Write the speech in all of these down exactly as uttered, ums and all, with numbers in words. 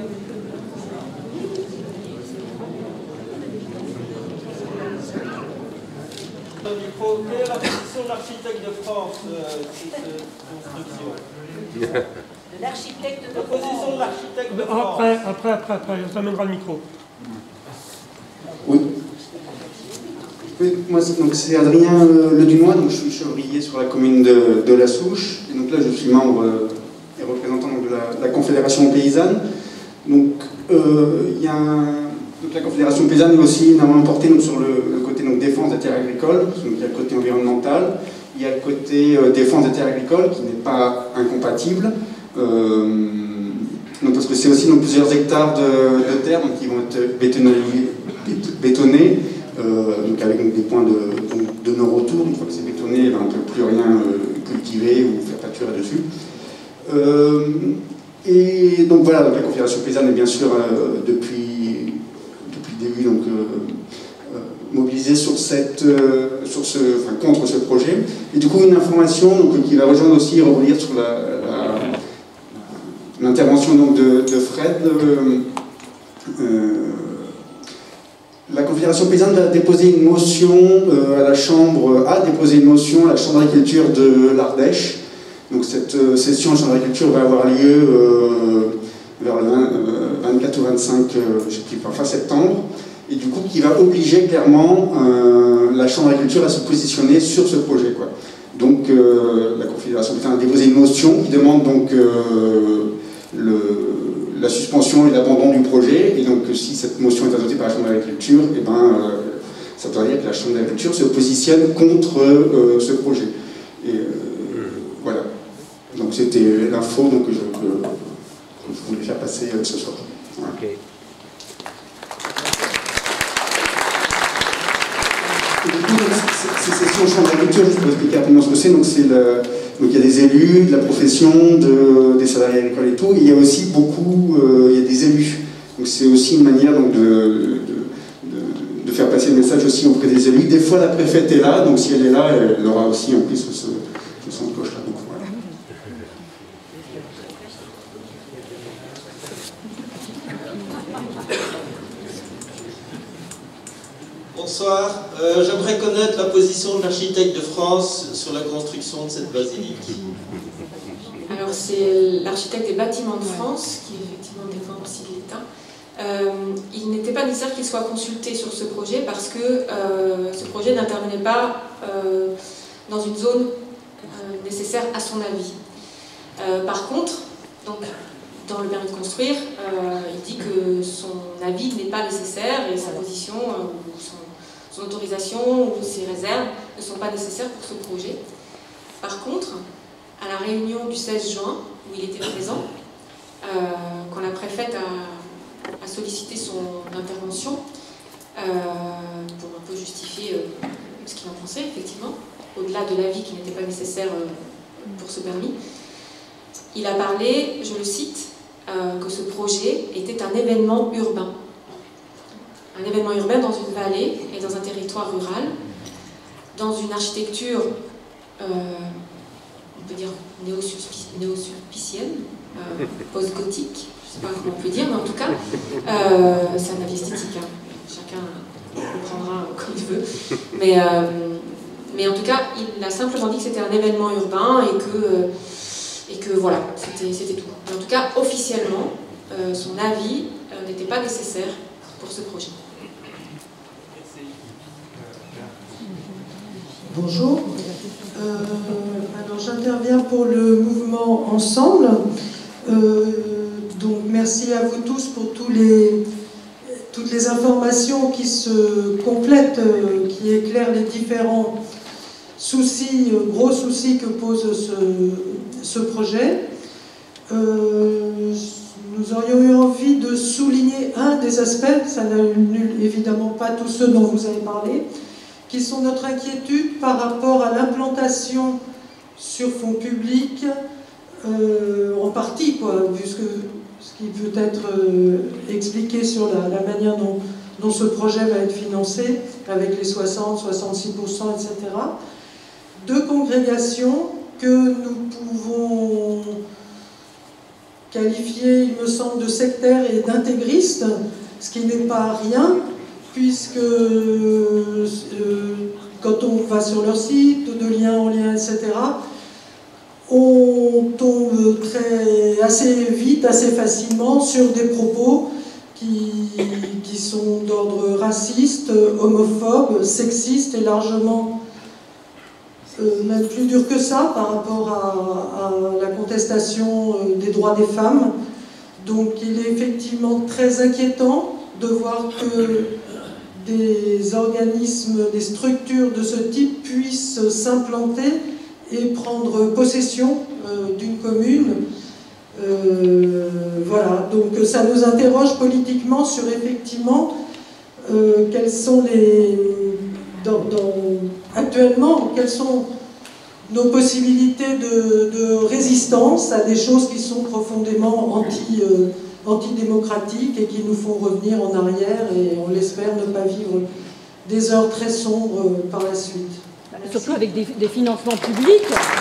Quelle est la position de l'architecte de France euh, sur cette construction? De l'architecte de La position de l'architecte de France. Après, après, après, après, on t'amènera le micro. Oui. Oui, moi c'est Adrien euh, Ledunois, donc je suis chevrier sur la commune de, de La Souche. Et donc là je suis membre euh, et représentant donc, de la, la Confédération paysanne. Donc euh, il y a un, donc, la Confédération paysanne est aussi énormément portée donc, sur le, le côté donc, défense des terres agricoles. Donc il y a le côté environnemental, il y a le côté euh, défense des terres agricoles qui n'est pas incompatible. Euh, donc, parce que c'est aussi donc, plusieurs hectares de, de terre donc, qui vont être bétonnés. bétonnés Euh, donc avec donc, des points de, donc, de non-retour. Une fois que c'est bétonné, ben, on ne peut plus rien euh, cultiver ou faire pâturer dessus. Euh, et donc voilà, donc, la Confédération paysanne est bien sûr euh, depuis, depuis le début donc, euh, euh, mobilisée sur cette, euh, sur ce, enfin, contre ce projet. Et du coup une information donc, qui va rejoindre aussi et revenir sur l'intervention de, de Fred. Euh, euh, La Confédération paysanne a déposé une motion euh, à la Chambre, a déposé une motion à la Chambre d'agriculture de l'Ardèche. Donc cette euh, session en Chambre d'agriculture va avoir lieu euh, vers le vingt, euh, vingt-quatre ou vingt-cinq, euh, je sais plus, fin septembre. Et du coup, qui va obliger clairement euh, la Chambre d'agriculture à se positionner sur ce projet, quoi. Donc euh, la Confédération paysanne a déposé une motion qui demande donc euh, le la suspension et l'abandon du projet, et donc si cette motion est adoptée par la Chambre d'agriculture, et ben, euh, ça doit dire que la Chambre d'agriculture se positionne contre euh, ce projet. Et euh, voilà. Donc c'était l'info donc, que, je, que je voulais faire passer euh, ce soir. Voilà. Okay. Et du coup, ces sessions Chambre d'agriculture, juste pour expliquer rapidement ce que c'est, donc c'est le... Donc il y a des élus, de la profession, de, des salariés agricoles et tout. Et il y a aussi beaucoup, euh, il y a des élus. Donc c'est aussi une manière donc, de, de, de, de faire passer le message aussi auprès des élus. Des fois la préfète est là, donc si elle est là, elle aura aussi en plus ce, ce son de cloche-là. Donc voilà. Bonsoir. Euh, J'aimerais connaître la position de l'architecte de France sur la construction de cette basilique. Alors c'est l'architecte des bâtiments de France qui effectivement dépend aussi de l'État. Euh, il n'était pas nécessaire qu'il soit consulté sur ce projet parce que euh, ce projet n'intervenait pas euh, dans une zone euh, nécessaire à son avis. Euh, par contre, donc, dans le permis de construire, euh, il dit que son avis n'est pas nécessaire et sa position euh, ou son Son autorisation ou ses réserves ne sont pas nécessaires pour ce projet. Par contre, à la réunion du seize juin, où il était présent, euh, quand la préfète a, a sollicité son intervention, euh, pour un peu justifier euh, ce qu'il en pensait, effectivement, au-delà de l'avis qui n'était pas nécessaire euh, pour ce permis, il a parlé, je le cite, euh, que ce projet était un événement urbain. Un événement urbain dans une vallée et dans un territoire rural, dans une architecture, euh, on peut dire néo-sulpicienne, euh, post-gothique, je ne sais pas comment on peut dire, mais en tout cas, euh, c'est un avis esthétique, hein. Chacun le prendra comme il veut. Mais, euh, mais en tout cas, il a simplement dit que c'était un événement urbain et que, euh, et que voilà, c'était tout. Mais en tout cas, officiellement, euh, son avis euh, n'était pas nécessaire pour ce projet. Bonjour. Euh, alors j'interviens pour le mouvement Ensemble. Euh, donc merci à vous tous pour tous les, toutes les informations qui se complètent, euh, qui éclairent les différents soucis, euh, gros soucis que pose ce, ce projet. Euh, nous aurions eu envie de souligner un des aspects, ça n'annule évidemment pas tous ceux dont vous avez parlé, qui sont notre inquiétude par rapport à l'implantation sur fonds publics, euh, en partie, quoi, vu ce, que, ce qui peut être euh, expliqué sur la, la manière dont, dont ce projet va être financé, avec les soixante, soixante-six pour cent, et cetera. Deux congrégations que nous pouvons, qualifié, il me semble, de sectaire et d'intégriste, ce qui n'est pas rien, puisque euh, quand on va sur leur site, de lien en lien, et cetera, on tombe très, assez vite, assez facilement sur des propos qui, qui sont d'ordre raciste, homophobe, sexiste et largement, euh, même plus dur que ça par rapport à, à la contestation des droits des femmes. Donc il est effectivement très inquiétant de voir que des organismes, des structures de ce type puissent s'implanter et prendre possession euh, d'une commune. Euh, voilà, donc ça nous interroge politiquement sur effectivement euh, quelles sont les... Dans, dans, actuellement, quelles sont nos possibilités de, de résistance à des choses qui sont profondément anti, euh, antidémocratiques et qui nous font revenir en arrière et on l'espère ne pas vivre des heures très sombres euh, par la suite. Surtout avec des, des financements publics.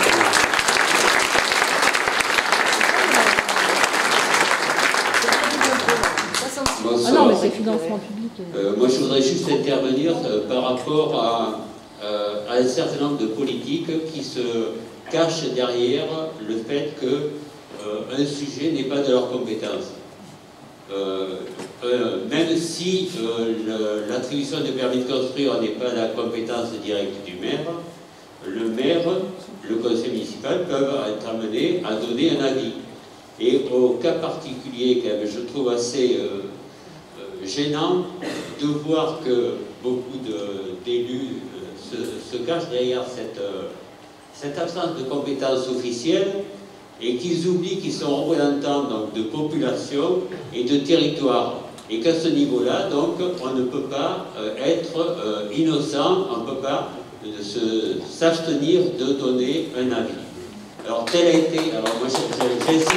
Ah non, mais c'est financement public. Euh, moi, je voudrais juste intervenir euh, par rapport à, euh, à un certain nombre de politiques qui se cachent derrière le fait que euh, un sujet n'est pas de leur compétence. Euh, euh, même si euh, l'attribution de permis de construire n'est pas la compétence directe du maire, le maire, le conseil municipal peuvent être amenés à donner un avis. Et au cas particulier, quand même, je trouve assez euh, euh, gênant de voir que beaucoup d'élus euh, se, se cachent derrière cette, euh, cette absence de compétences officielles et qu'ils oublient qu'ils sont représentants donc, de population et de territoire. Et qu'à ce niveau-là, donc, on ne peut pas euh, être euh, innocent, on ne peut pas euh, s'abstenir de donner un avis. Alors, tel a été, alors moi j'incite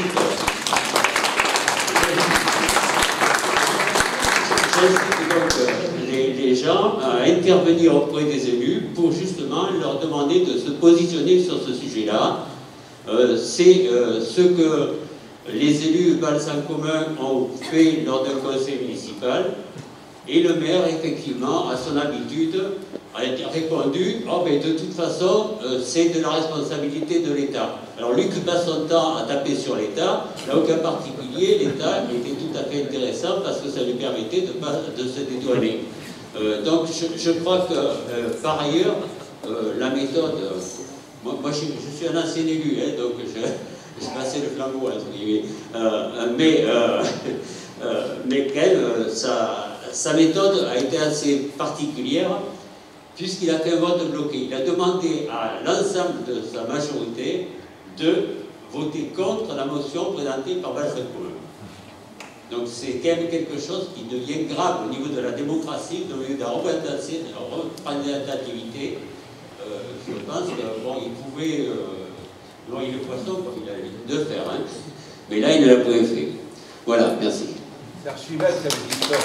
donc les, les gens à intervenir auprès des élus pour justement leur demander de se positionner sur ce sujet-là. Euh, c'est euh, ce que les élus Balse en commun ont fait lors d'un conseil municipal et le maire effectivement à son habitude a répondu oh, mais de toute façon euh, c'est de la responsabilité de l'État. Alors lui qui passe son temps à taper sur l'État, là au cas particulier l'État était tout à fait intéressant parce que ça lui permettait de, pas, de se dédouaner. Euh, donc je, je crois que euh, par ailleurs euh, la méthode euh, Moi, moi je, je suis un ancien élu, hein, donc je, je passais le flambeau, entre guillemets. Euh, mais, euh, euh, mais qu'elle, sa, sa méthode a été assez particulière, puisqu'il a fait un vote bloqué. Il a demandé à l'ensemble de sa majorité de voter contre la motion présentée par Balse en commun. Donc c'est quand même quelque chose qui devient grave au niveau de la démocratie, au niveau de la représentativité. Euh, je pense qu'il bon, pouvait euh, noyer le poisson comme il a l'habitude de faire, hein. Mais là il ne l'a pas fait. Voilà, merci. C'est archivette avec l'histoire.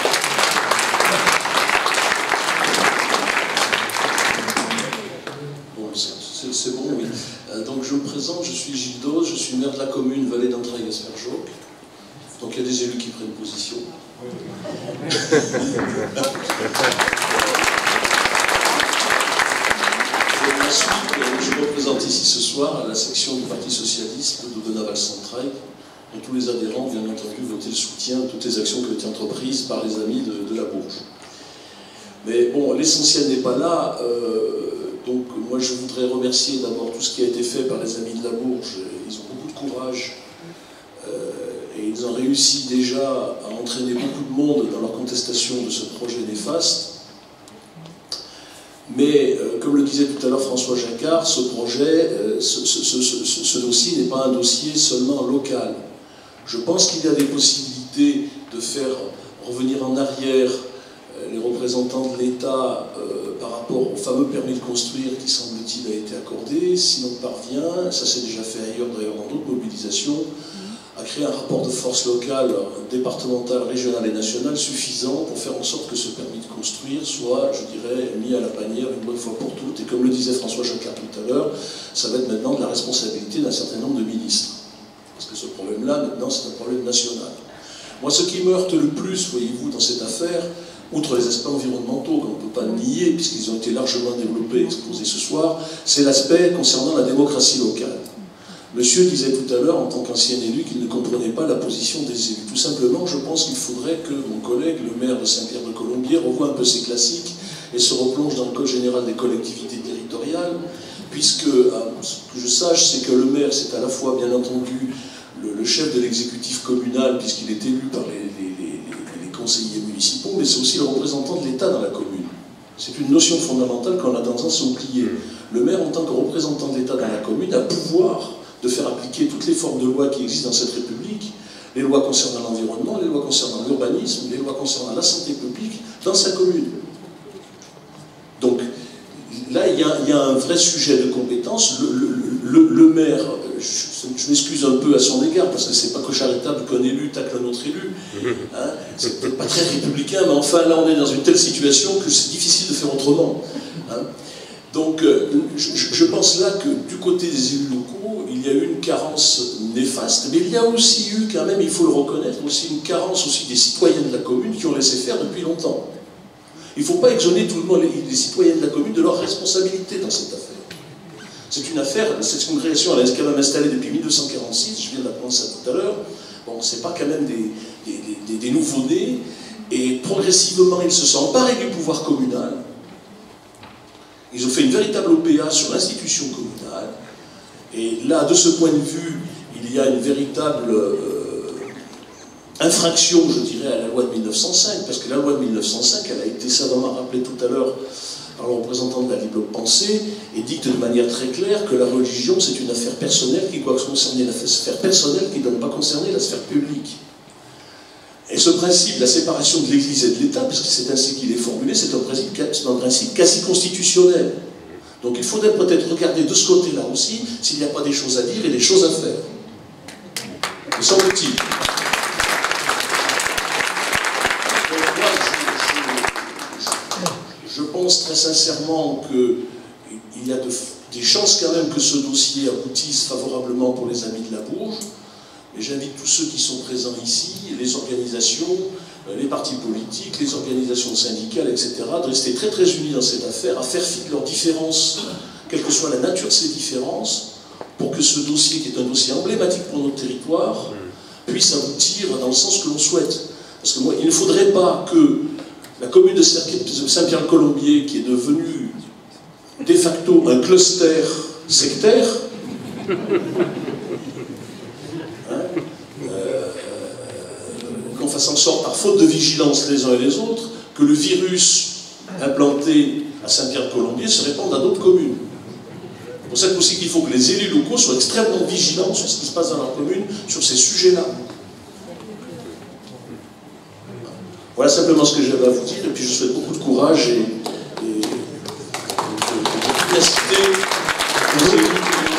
Bon, c'est bon, oui. Euh, donc je me présente, je suis Gilles Dose, je suis maire de la commune Vallée d'Entrailles-Aspergeoc. Donc il y a des élus qui prennent position. Je représente ici ce soir la section du Parti Socialiste d'Aubenas-Valls-Centrailles, dont tous les adhérents, bien entendu, voté le soutien à toutes les actions qui ont été entreprises par les amis de, de la Bourge. Mais bon, l'essentiel n'est pas là. Euh, donc moi je voudrais remercier d'abord tout ce qui a été fait par les amis de la Bourge. Ils ont beaucoup de courage euh, et ils ont réussi déjà à entraîner beaucoup de monde dans leur contestation de ce projet néfaste. Mais, euh, comme le disait tout à l'heure François Jacquard, ce projet, euh, ce, ce, ce, ce, ce dossier n'est pas un dossier seulement local. Je pense qu'il y a des possibilités de faire revenir en arrière euh, les représentants de l'État euh, par rapport au fameux permis de construire qui, semble-t-il, a été accordé. Si l'on parvient, ça s'est déjà fait ailleurs, d'ailleurs dans d'autres mobilisations, à créer un rapport de force locale, départemental, régional et national suffisant pour faire en sorte que ce permis de construire soit, je dirais, mis à la bannière une bonne fois pour toutes. Et comme le disait François Jacquard tout à l'heure, ça va être maintenant de la responsabilité d'un certain nombre de ministres. Parce que ce problème-là, maintenant, c'est un problème national. Moi, ce qui me heurte le plus, voyez-vous, dans cette affaire, outre les aspects environnementaux, qu'on ne peut pas nier, puisqu'ils ont été largement développés et exposés ce soir, c'est l'aspect concernant la démocratie locale. Monsieur disait tout à l'heure, en tant qu'ancien élu, qu'il ne comprenait pas la position des élus. Tout simplement, je pense qu'il faudrait que mon collègue, le maire de Saint-Pierre-de-Colombier, revoie un peu ses classiques et se replonge dans le Code général des collectivités territoriales, puisque, ce que je sache, c'est que le maire, c'est à la fois, bien entendu, le, le chef de l'exécutif communal, puisqu'il est élu par les, les, les, les conseillers municipaux, mais c'est aussi le représentant de l'État dans la commune. C'est une notion fondamentale qu'on a tendance à oublier. Le maire, en tant que représentant de l'État dans la commune, a pouvoir de faire appliquer toutes les formes de lois qui existent dans cette République, les lois concernant l'environnement, les lois concernant l'urbanisme, les lois concernant la santé publique, dans sa commune. Donc, là, il y a, il y a un vrai sujet de compétence. Le, le, le, le maire, je, je m'excuse un peu à son égard, parce que c'est pas que charitable qu'un élu tacle un autre élu. Hein, c'est peut-être pas très républicain, mais enfin, là, on est dans une telle situation que c'est difficile de faire autrement. Hein. Donc, euh, je, je pense là que du côté des élus locaux, il y a eu une carence néfaste, mais il y a aussi eu, quand même, il faut le reconnaître, aussi une carence aussi des citoyens de la commune qui ont laissé faire depuis longtemps. Il ne faut pas exonérer tout le monde, les, les citoyens de la commune, de leur responsabilité dans cette affaire. C'est une affaire, cette congrégation, elle est quand même installée depuis mille deux cent quarante-six, je viens d'apprendre ça tout à l'heure. Bon, c'est pas quand même des, des, des, des nouveaux-nés, et progressivement, ils se sont emparés du pouvoir communal. Ils ont fait une véritable O P A sur l'institution communale. Et là, de ce point de vue, il y a une véritable euh, infraction, je dirais, à la loi de mille neuf cent cinq, parce que la loi de mille neuf cent cinq, elle a été savamment rappelée tout à l'heure par le représentant de la Libre Pensée, et dicte de manière très claire que la religion, c'est une affaire personnelle qui doit concerner la sphère personnelle, qui ne doit pas concerner la sphère publique. Et ce principe, la séparation de l'Église et de l'État, parce que c'est ainsi qu'il est formulé, c'est un principe, un principe quasi constitutionnel. Donc il faudrait peut-être regarder de ce côté-là aussi s'il n'y a pas des choses à dire et des choses à faire. Me semble-t-il. Je, je, je pense très sincèrement qu'il y a de, des chances quand même que ce dossier aboutisse favorablement pour les amis de la Bourge. Et j'invite tous ceux qui sont présents ici, les organisations, les partis politiques, les organisations syndicales, et cetera, de rester très très unis dans cette affaire, à faire fi de leurs différences, quelle que soit la nature de ces différences, pour que ce dossier, qui est un dossier emblématique pour notre territoire, puisse aboutir dans le sens que l'on souhaite. Parce que moi, il ne faudrait pas que la commune de Saint-Pierre-de-Colombier, qui est devenue de facto un cluster sectaire, qu'on fasse en sorte, par faute de vigilance les uns et les autres, que le virus implanté à Saint-Pierre-de-Colombier se répande à d'autres communes. C'est pour ça aussi qu'il faut que les élus locaux soient extrêmement vigilants sur ce qui se passe dans leur commune, sur ces sujets-là. Voilà simplement ce que j'avais à vous dire, et puis je souhaite beaucoup de courage et, et, et de pugnacité aux élus.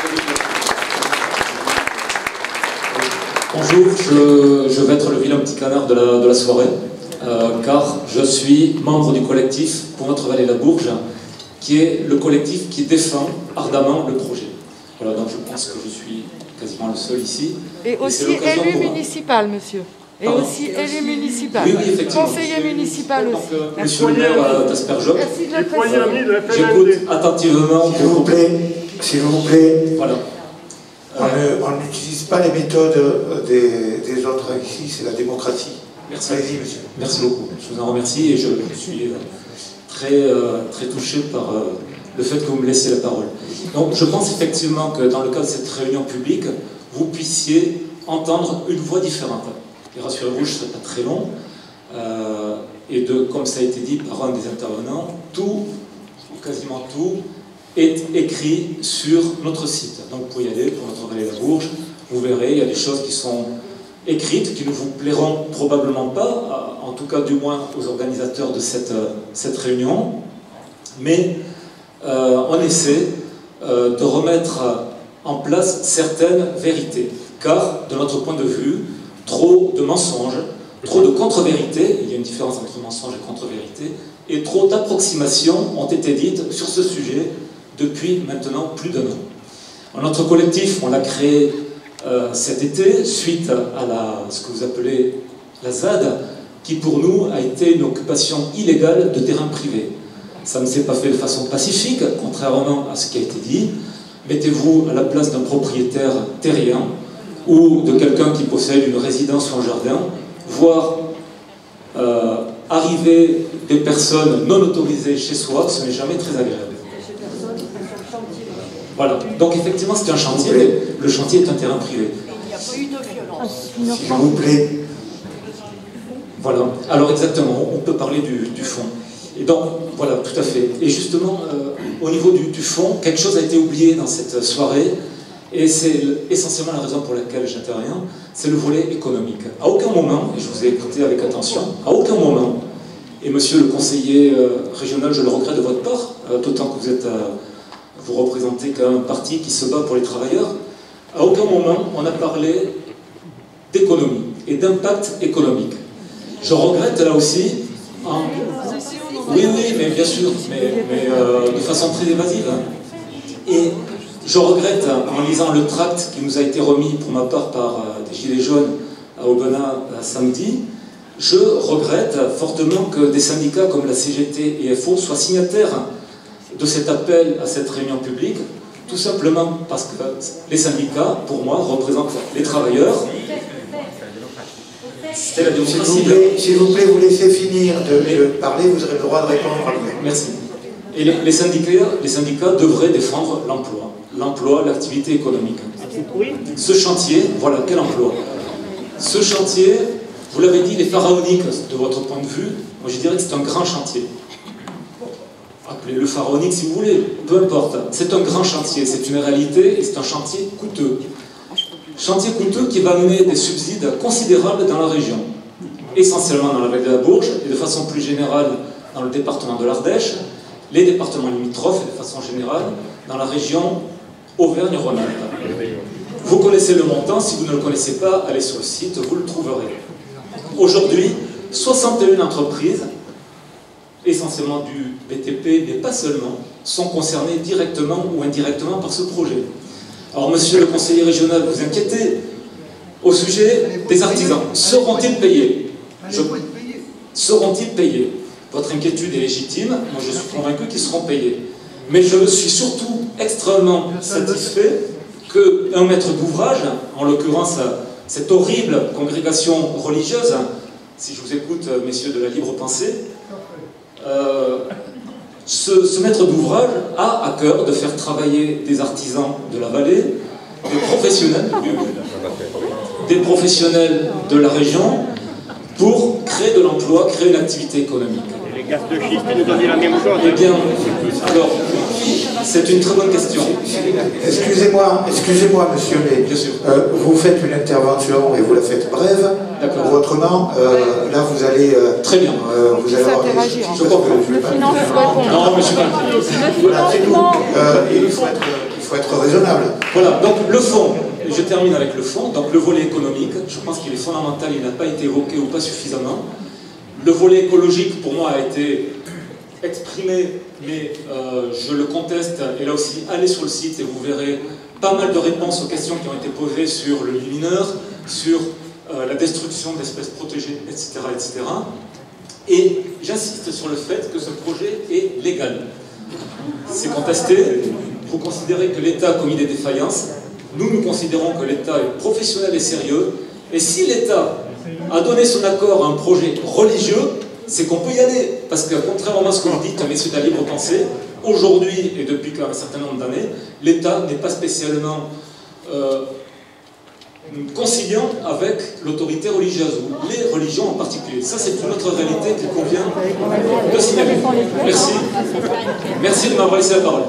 Bonjour, je, je vais être le vilain petit canard de la, de la soirée, euh, car je suis membre du collectif Pour notre vallée la Bourge, qui est le collectif qui défend ardemment le projet. Voilà, donc je pense que je suis quasiment le seul ici. Et aussi élu municipal, monsieur. Et Pardon. aussi élu municipal. Oui, oui, effectivement. Conseiller municipal aussi. Donc, euh, monsieur le maire euh, d'Aspergeoc, merci de le préciser. j'écoute attentivement. S'il vous plaît, s'il vous plaît. Voilà. On n'utilise pas les méthodes des, des autres ici, c'est la démocratie. Merci. Allez-y, monsieur. Merci beaucoup. Je vous en remercie et je, je suis très, euh, très touché par euh, le fait que vous me laissez la parole. Donc, je pense effectivement que dans le cadre de cette réunion publique, vous puissiez entendre une voix différente. Et rassurez-vous, je ne serai pas très long. Euh, et de, comme ça a été dit par un des intervenants, tout, ou quasiment tout, est écrit sur notre site. Donc vous pouvez y aller pour notre vallée la Bourge, vous verrez, il y a des choses qui sont écrites, qui ne vous plairont probablement pas, en tout cas du moins aux organisateurs de cette, cette réunion, mais euh, on essaie euh, de remettre en place certaines vérités, car de notre point de vue, trop de mensonges, trop de contre-vérités, il y a une différence entre mensonge et contre-vérité, et trop d'approximations ont été dites sur ce sujet depuis maintenant plus d'un an. Notre collectif, on l'a créé euh, cet été, suite à la, ce que vous appelez la Z A D, qui pour nous a été une occupation illégale de terrain privé. Ça ne s'est pas fait de façon pacifique, contrairement à ce qui a été dit. Mettez-vous à la place d'un propriétaire terrien ou de quelqu'un qui possède une résidence ou un jardin, voir euh, arriver des personnes non autorisées chez soi, ce n'est jamais très agréable. Voilà, donc effectivement c'est un chantier, mais le chantier est un terrain privé. Il n'y a pas eu de violence. S'il vous plaît. Voilà, alors exactement, on peut parler du, du fond. Et donc, voilà, tout à fait. Et justement, euh, au niveau du, du fond, quelque chose a été oublié dans cette soirée, et c'est essentiellement la raison pour laquelle j'interviens, c'est le volet économique. À aucun moment, et je vous ai écouté avec attention, à aucun moment, et monsieur le conseiller euh, régional, je le regrette de votre part, euh, d'autant que vous êtes, euh, vous représentez quand même un parti qui se bat pour les travailleurs, à aucun moment on a parlé d'économie et d'impact économique. Je regrette là aussi, en... oui, oui, mais bien sûr, mais, mais euh, de façon très évasive. Et je regrette, en lisant le tract qui nous a été remis pour ma part par euh, des Gilets jaunes à Aubenas euh, samedi, je regrette fortement que des syndicats comme la C G T et F O soient signataires de cet appel à cette réunion publique, tout simplement parce que les syndicats, pour moi, représentent les travailleurs. C'était la démocratie. S'il vous plaît, s'il vous plaît, vous laissez finir de, de parler, vous aurez le droit de répondre après. Merci. Et les, les, syndicats, les syndicats devraient défendre l'emploi, l'emploi, l'activité économique. Ce chantier, voilà, quel emploi? Ce chantier, vous l'avez dit, il est pharaonique de votre point de vue. Moi, je dirais que c'est un grand chantier. Appelez-le pharaonique si vous voulez, peu importe. C'est un grand chantier, c'est une réalité et c'est un chantier coûteux. Chantier coûteux qui va amener des subsides considérables dans la région, essentiellement dans la vallée de la Bourge et de façon plus générale dans le département de l'Ardèche, les départements limitrophes et de façon générale dans la région Auvergne-Rhône-Alpes. Vous connaissez le montant, si vous ne le connaissez pas, allez sur le site, vous le trouverez. Aujourd'hui, soixante et une entreprises, essentiellement du B T P, mais pas seulement, sont concernées directement ou indirectement par ce projet. Alors, monsieur le conseiller régional, vous inquiétez au sujet des artisans. Seront-ils payés? Je... Seront-ils payés? Votre inquiétude est légitime. Moi, je suis convaincu qu'ils seront payés. Mais je suis surtout extrêmement satisfait qu'un maître d'ouvrage, en l'occurrence cette horrible congrégation religieuse, si je vous écoute, messieurs de la libre pensée, euh, Ce, ce maître d'ouvrage a à cœur de faire travailler des artisans de la vallée, des professionnels, des professionnels de la région, pour créer de l'emploi, créer une activité économique. Et les gaz de schiste nous ont dit la même chose. Eh bien, alors, c'est une très bonne question. Excusez-moi, excusez-moi, monsieur, mais euh, vous faites une intervention et vous la faites brève. Ou autrement, euh, là vous allez. Euh, Très bien. Euh, vous allez s'interagir. Je comprends. Le financement. Non, mais je suis pas. Voilà, c'est tout. Euh, il, faut être, il faut être raisonnable. Voilà, donc le fond, je termine avec le fond, donc le volet économique, je pense qu'il est fondamental, il n'a pas été évoqué ou pas suffisamment. Le volet écologique, pour moi, a été exprimé, mais euh, je le conteste, et là aussi, allez sur le site et vous verrez pas mal de réponses aux questions qui ont été posées sur le mineur, sur euh, la destruction d'espèces protégées, et cetera, et cetera. Et j'insiste sur le fait que ce projet est légal. C'est contesté, vous considérez que l'État a commis des défaillances, nous, nous considérons que l'État est professionnel et sérieux, et si l'État a donné son accord à un projet religieux, c'est qu'on peut y aller. Parce que, contrairement à ce que vous dites, messieurs de la libre pensée, aujourd'hui, et depuis un certain nombre d'années, l'État n'est pas spécialement euh, conciliant avec l'autorité religieuse, ou les religions en particulier. Ça, c'est une autre réalité qu'il convient de signaler. Merci. Merci de m'avoir laissé la parole.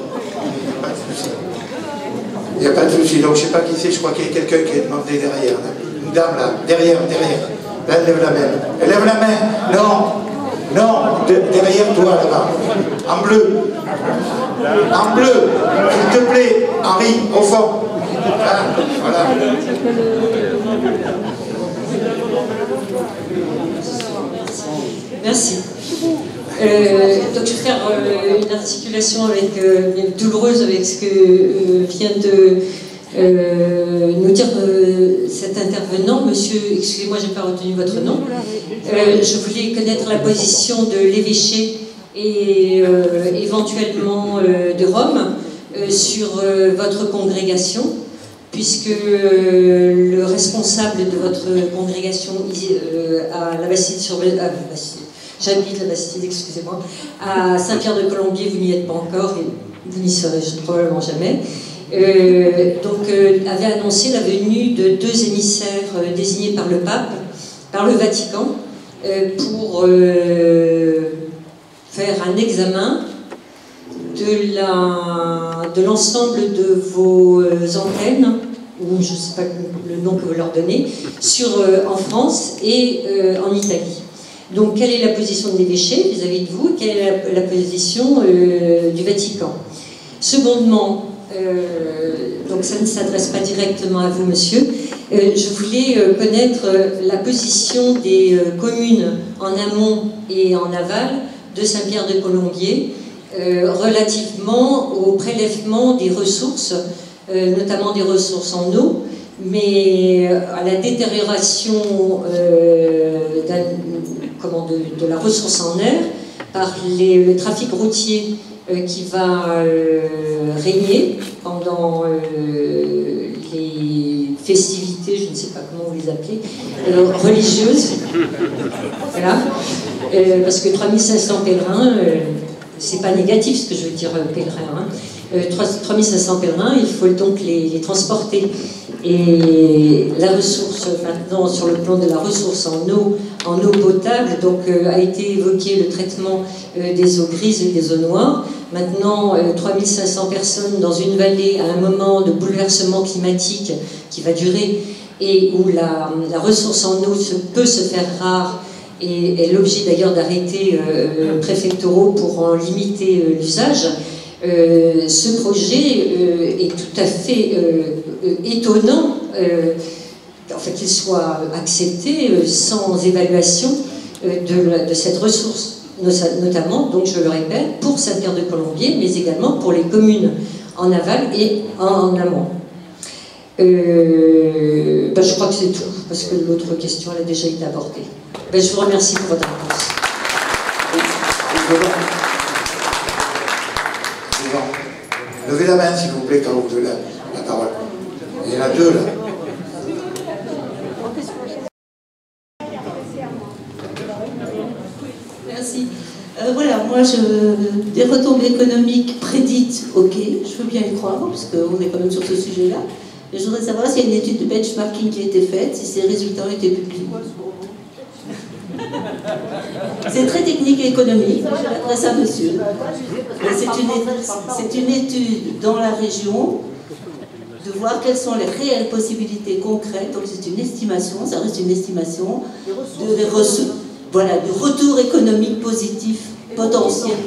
Il n'y a pas de souci. Donc, je ne sais pas qui c'est, je crois qu'il y a quelqu'un qui a demandé derrière. Une dame là, derrière, derrière. Là, elle lève la main. Elle lève la main. Non, non, de, derrière toi là-bas. En bleu. En bleu. S'il te plaît, Henri, au fond. Ah, voilà. Merci. Euh, donc je vais faire euh, une articulation avec, euh, douloureuse avec ce que euh, vient de euh, nous dire euh, cet intervenant, monsieur, excusez-moi, je n'ai pas retenu votre nom, euh, je voulais connaître la position de l'évêché et euh, éventuellement euh, de Rome euh, sur euh, votre congrégation, puisque euh, le responsable de votre congrégation euh, à la Bastide sur le, à la Bastide, j'habite la Bastide, excusez-moi, à Saint-Pierre-de-Colombier, vous n'y êtes pas encore et vous n'y serez probablement jamais. Euh, donc euh, avait annoncé la venue de deux émissaires euh, désignés par le pape, par le Vatican, euh, pour euh, faire un examen de la de l'ensemble de vos euh, antennes, ou je ne sais pas le nom que vous leur donnez, sur, euh, en France et euh, en Italie. Donc quelle est la position de l'évêché vis-à-vis de vous, quelle est la, la position euh, du Vatican? Secondement, Euh, donc ça ne s'adresse pas directement à vous, monsieur. Euh, je voulais euh, connaître euh, la position des euh, communes en amont et en aval de Saint-Pierre-de-Colombier euh, relativement au prélèvement des ressources, euh, notamment des ressources en eau, mais à la détérioration euh, comment, de, de la ressource en air par les, le trafic routier Euh, qui va euh, régner pendant euh, les festivités, je ne sais pas comment vous les appelez, euh, religieuses. Voilà. Euh, parce que trois mille cinq cents pèlerins, euh, c'est pas négatif ce que je veux dire, euh, pèlerins. Hein. Euh, trois mille cinq cents pèlerins, il faut donc les, les transporter. Et la ressource, maintenant, sur le plan de la ressource en eau, en eau potable, donc euh, a été évoqué le traitement euh, des eaux grises et des eaux noires. Maintenant, euh, trois mille cinq cents personnes dans une vallée à un moment de bouleversement climatique qui va durer et où la, la ressource en eau se, peut se faire rare et est l'objet d'ailleurs d'arrêtés euh, préfectoraux pour en limiter euh, l'usage. Euh, ce projet euh, est tout à fait euh, étonnant, euh, en fait qu'il soit accepté euh, sans évaluation euh, de, la, de cette ressource, notamment, donc je le répète, pour Saint-Pierre-de-Colombier, mais également pour les communes en aval et en, en amont. Euh, ben je crois que c'est tout, parce que l'autre question elle a déjà été abordée. Ben je vous remercie pour votre réponse. Levez la main, s'il vous plaît, quand vous voulez la, la parole. Il y en a deux, là. Merci. Euh, voilà, moi, je, des retombées économiques prédites, ok, je veux bien y croire, parce qu'on est quand même sur ce sujet-là. Mais je voudrais savoir s'il y a une étude de benchmarking qui a été faite, si ces résultats ont été publiés. C'est très technique et économique, je m'adresse à monsieur. C'est une, c'est une étude dans la région de voir quelles sont les réelles possibilités concrètes. Donc c'est une estimation, ça reste une estimation de, de, ressources, voilà, de retour économique positif potentiel.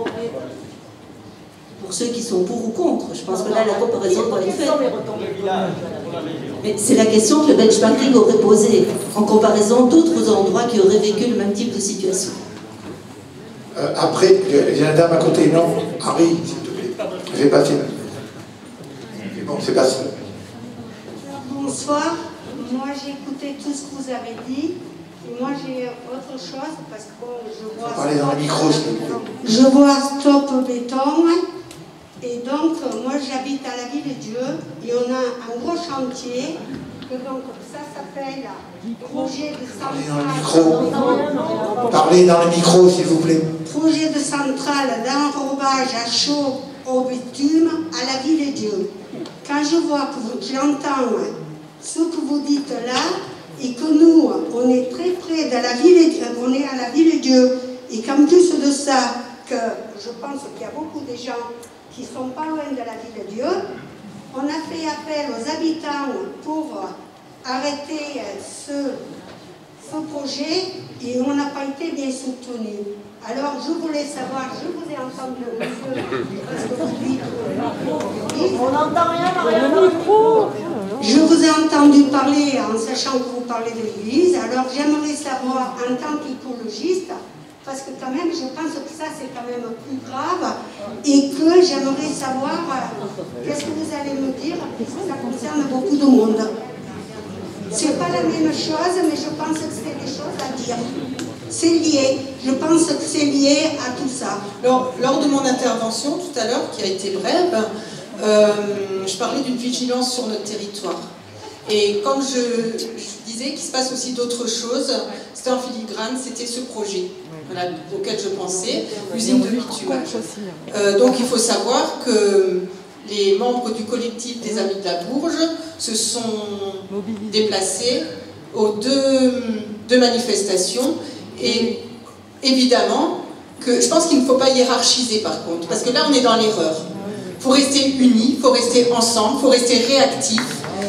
Pour ceux qui sont pour ou contre, je pense que là la comparaison doit être faite. Mais c'est la question que le benchmarking aurait posée en comparaison d'autres endroits qui auraient vécu le même type de situation. Euh, après, il y a la dame à côté, non? Henri, s'il te plaît. J'ai pas fini. C'est bon, c'est passé. Bonsoir. Moi, j'ai écouté tout ce que vous avez dit. Et moi, j'ai autre chose, parce que bon, je vois... Parlez dans le micro, s'il vous plaît. Je vois Stop Béton. Et donc, moi, j'habite à la Ville-Dieu. Et on a un gros chantier. Que donc, ça s'appelle projet de centrale... Parlez dans le micro, s'il vous plaît. Projet de centrale d'enrobage à chaud au bitume à la Ville-Dieu. Quand je vois que vous, j'entends ce que vous dites là, et que nous, on est très près de la ville, on est à la Ville-Dieu, et qu'en plus de ça, que je pense qu'il y a beaucoup de gens qui ne sont pas loin de la Ville-Dieu, on a fait appel aux habitants pour arrêter ce, ce projet, et on n'a pas été bien soutenu. Alors, je voulais savoir, je vous ai entendu, monsieur, parce que vous dites... On n'entend rien, Marie. Je vous ai entendu parler en sachant que vous parlez de l'Église, alors j'aimerais savoir, en tant qu'écologiste, parce que quand même, je pense que ça, c'est quand même plus grave, et que j'aimerais savoir euh, qu'est-ce que vous allez me dire, puisque ça concerne beaucoup de monde. C'est pas la même chose, mais je pense que c'est des choses à dire. C'est lié, je pense que c'est lié à tout ça. Lors, lors de mon intervention tout à l'heure, qui a été brève, euh, je parlais d'une vigilance sur notre territoire. Et quand je, je disais qu'il se passe aussi d'autres choses, c'était en filigrane, c'était ce projet voilà, auquel je pensais, l'usine de bitumage. Euh, donc il faut savoir que les membres du collectif des Amis de la Bourge se sont déplacés aux deux, deux manifestations. Et évidemment, que je pense qu'il ne faut pas hiérarchiser par contre, parce que là on est dans l'erreur. Il faut rester unis, il faut rester ensemble, il faut rester réactif.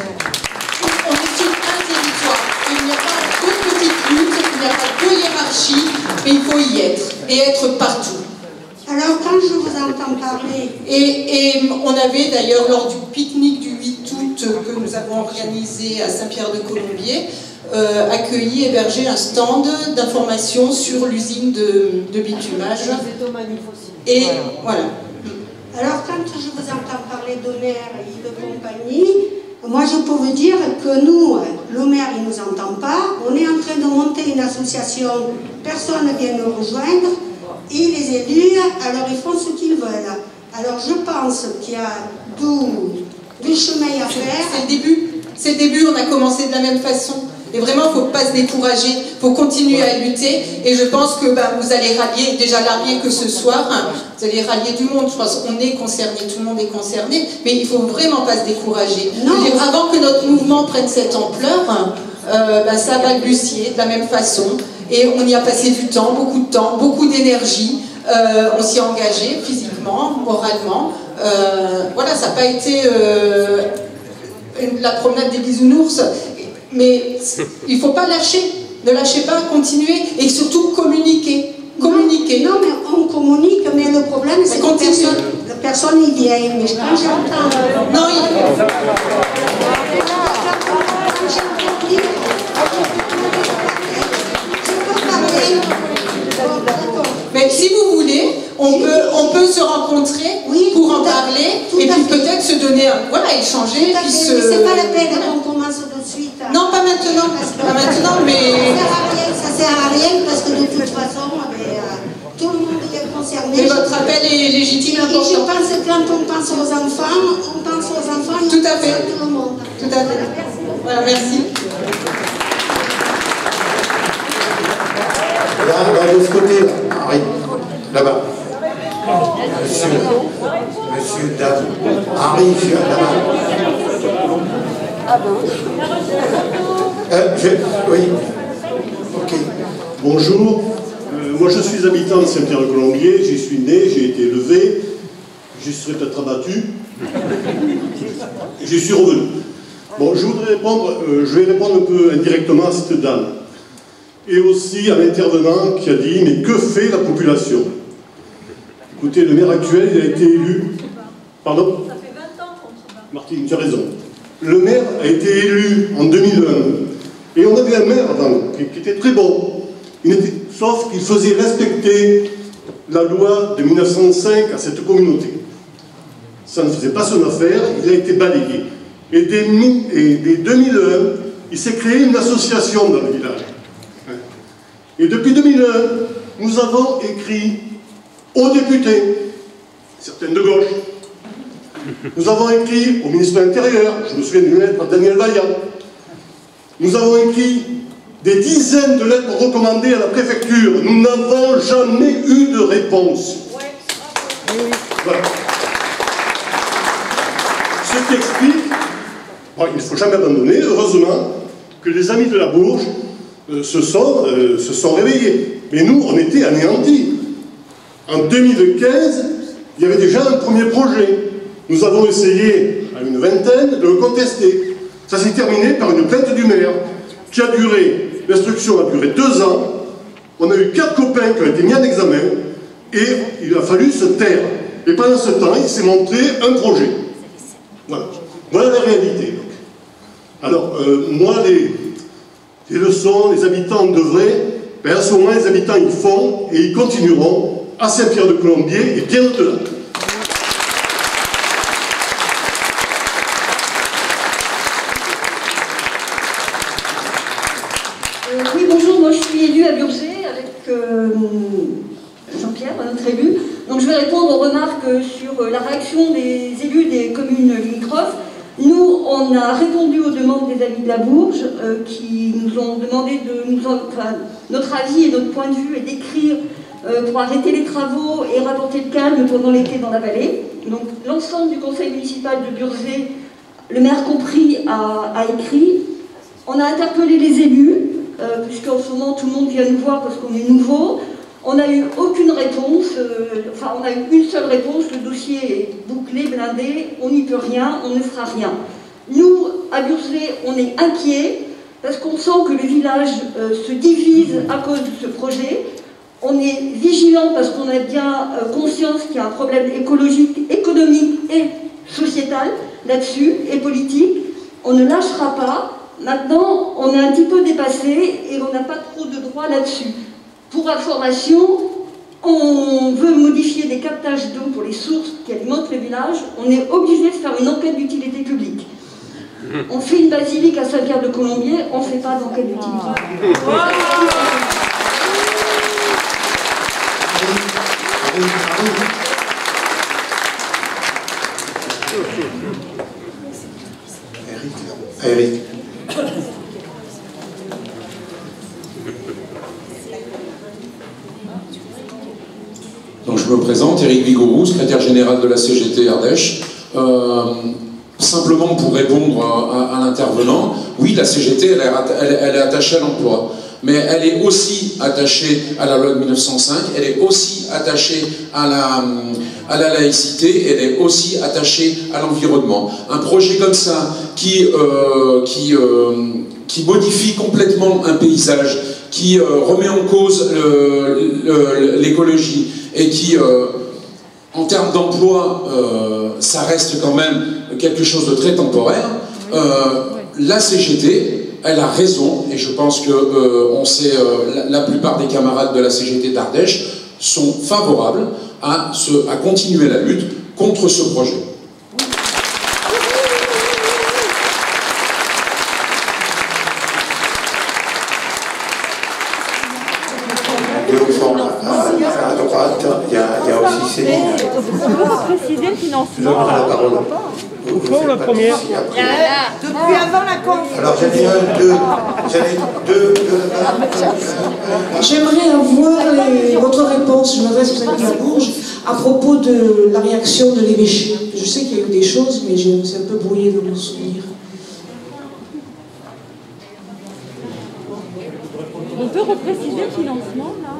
On est sur un territoire. Il n'y a pas de petites luttes, il n'y a pas de hiérarchie, mais il faut y être, et être partout. Alors quand je vous entends parler... Et, et on avait d'ailleurs, lors du pique-nique du huit août que nous avons organisé à Saint-Pierre-de-Colombier, Euh, accueilli, hébergé un stand d'information sur l'usine de, de bitumage. Et voilà. Alors, quand je vous entends parler de maire et de compagnie, moi je peux vous dire que nous, le maire il ne nous entend pas, on est en train de monter une association, personne ne vient nous rejoindre, et les élus, alors ils font ce qu'ils veulent. Alors je pense qu'il y a du, du chemin à faire. C'est le début, c'est le début, on a commencé de la même façon. Et vraiment, il ne faut pas se décourager, il faut continuer à lutter. Et je pense que ben, vous allez rallier, déjà rallier que ce soir, hein, vous allez rallier du monde. Je pense qu'on est concerné, tout le monde est concerné. Mais il ne faut vraiment pas se décourager. Je veux dire, avant que notre mouvement prenne cette ampleur, euh, ben, ça a balbutié de la même façon. Et on y a passé du temps, beaucoup de temps, beaucoup d'énergie. Euh, on s'y est engagé physiquement, moralement. Euh, voilà, ça n'a pas été euh, une, la promenade des bisounours. Mais il ne faut pas lâcher, ne lâchez pas, continuez et surtout communiquer. Communiquer. Non, mais on communique, mais le problème c'est que personne, la personne y vient. Mais quand j'entends. Non, il. Mais si vous voulez, on peut, on peut se rencontrer oui, pour en parler et puis peut-être se donner, un, voilà, échanger. Puis se... Mais c'est pas la peine qu'on commence de suite. Non, pas maintenant. Pas maintenant, mais. Ça sert à rien parce que de toute façon, mais, euh, tout le monde est concerné. Mais votre appel est légitime et important. Et je pense que quand on pense aux enfants, on pense aux enfants. Tout à fait. Tout le monde. Tout à fait. Voilà, merci. Là, là, de ce côté, Henri, là-bas. Monsieur, monsieur, dame. Henri, là-bas. Euh, je, oui. Ok. Bonjour. Euh, moi, je suis habitant de Saint-Pierre-de-Colombier. J'y suis né, j'ai été élevé. J'y serais peut-être abattu. J'y suis revenu. Bon, je voudrais répondre, euh, je vais répondre un peu indirectement à cette dame. Et aussi à l'intervenant qui a dit « Mais que fait la population ?» Écoutez, le maire actuel, il a été élu... Pardon ? Ça fait vingt ans qu'on se bat. Martine, tu as raison. Le maire a été élu en deux mille un. Et on avait un maire avant, qui, qui était très bon. Il était, sauf qu'il faisait respecter la loi de mille neuf cent cinq à cette communauté. Ça ne faisait pas son affaire, il a été balayé. Et dès, et dès deux mille un, il s'est créé une association dans le village. Et depuis deux mille un, nous avons écrit aux députés, certaines de gauche, nous avons écrit au ministre de l'Intérieur, je me souviens d'une lettre à Daniel Vaillant, nous avons écrit des dizaines de lettres recommandées à la préfecture, nous n'avons jamais eu de réponse. Voilà. Ce qui explique, bon, il ne faut jamais abandonner, heureusement, que les amis de la Bourge Euh, se, sont, euh, se sont réveillés. Mais nous, on était anéantis. En deux mille quinze, il y avait déjà un premier projet. Nous avons essayé, à une vingtaine, de le contester. Ça s'est terminé par une plainte du maire, qui a duré, l'instruction a duré deux ans. On a eu quatre copains qui ont été mis en examen, et il a fallu se taire. Et pendant ce temps, il s'est montré un projet. Voilà. Voilà la réalité. Donc. Alors, euh, moi, les... Les leçons, les habitants devraient ben à ce moment, les habitants y font et ils continueront à Saint-Pierre-de-Colombier et bien au-delà. Euh, oui, bonjour, moi je suis élue à Burgé avec euh, Jean-Pierre, notre élu. Donc je vais répondre aux remarques sur la réaction des élus des communes limitrophes. Nous, on a répondu aux demandes des amis de la Bourge euh, qui nous ont demandé de nous en, enfin, notre avis et notre point de vue et d'écrire euh, pour arrêter les travaux et rapporter le calme pendant l'été dans la vallée. Donc l'ensemble du conseil municipal de Burgé, le maire compris, a, a écrit. On a interpellé les élus, euh, puisqu'en ce moment tout le monde vient nous voir parce qu'on est nouveau. On n'a eu aucune réponse, euh, enfin on a eu une seule réponse, le dossier est bouclé, blindé, on n'y peut rien, on ne fera rien. Nous, à Burgé, on est inquiets parce qu'on sent que le village euh, se divise à cause de ce projet. On est vigilant parce qu'on a bien euh, conscience qu'il y a un problème écologique, économique et sociétal là-dessus, et politique. On ne lâchera pas. Maintenant, on est un petit peu dépassé et on n'a pas trop de droit là-dessus. Pour information, on veut modifier des captages d'eau pour les sources qui alimentent le village. On est obligé de faire une enquête d'utilité publique. On fait une basilique à Saint-Pierre-de-Colombier, on ne fait pas d'enquête d'utilité publique. Eric. Donc je me présente, Éric Vigouroux, secrétaire général de la C G T Ardèche. Euh, simplement pour répondre à, à, à l'intervenant, oui, la C G T, elle est, elle, elle est attachée à l'emploi, mais elle est aussi attachée à la loi de mille neuf cent cinq, elle est aussi attachée à la, à la laïcité, elle est aussi attachée à l'environnement. Un projet comme ça, qui, euh, qui, euh, qui modifie complètement un paysage, qui euh, remet en cause l'écologie, et qui, euh, en termes d'emploi, euh, ça reste quand même quelque chose de très temporaire, euh, la C G T, elle a raison, et je pense que euh, on sait, euh, la, la plupart des camarades de la C G T d'Ardèche sont favorables à, ce, à continuer la lutte contre ce projet. À droite, il y a, il y a aussi Céline. On peut préciser le financement. La parole. Au fond, la première. Depuis avant la conférence. Alors j'en ai un, deux. J'en ai deux, deux. J'aimerais avoir les, votre réponse, je m'adresse aux amis de la Bourge, à propos de la réaction de l'évêché. Je sais qu'il y a eu des choses, mais c'est un peu brouillé de mon souvenir. On peut repréciser le financement, là,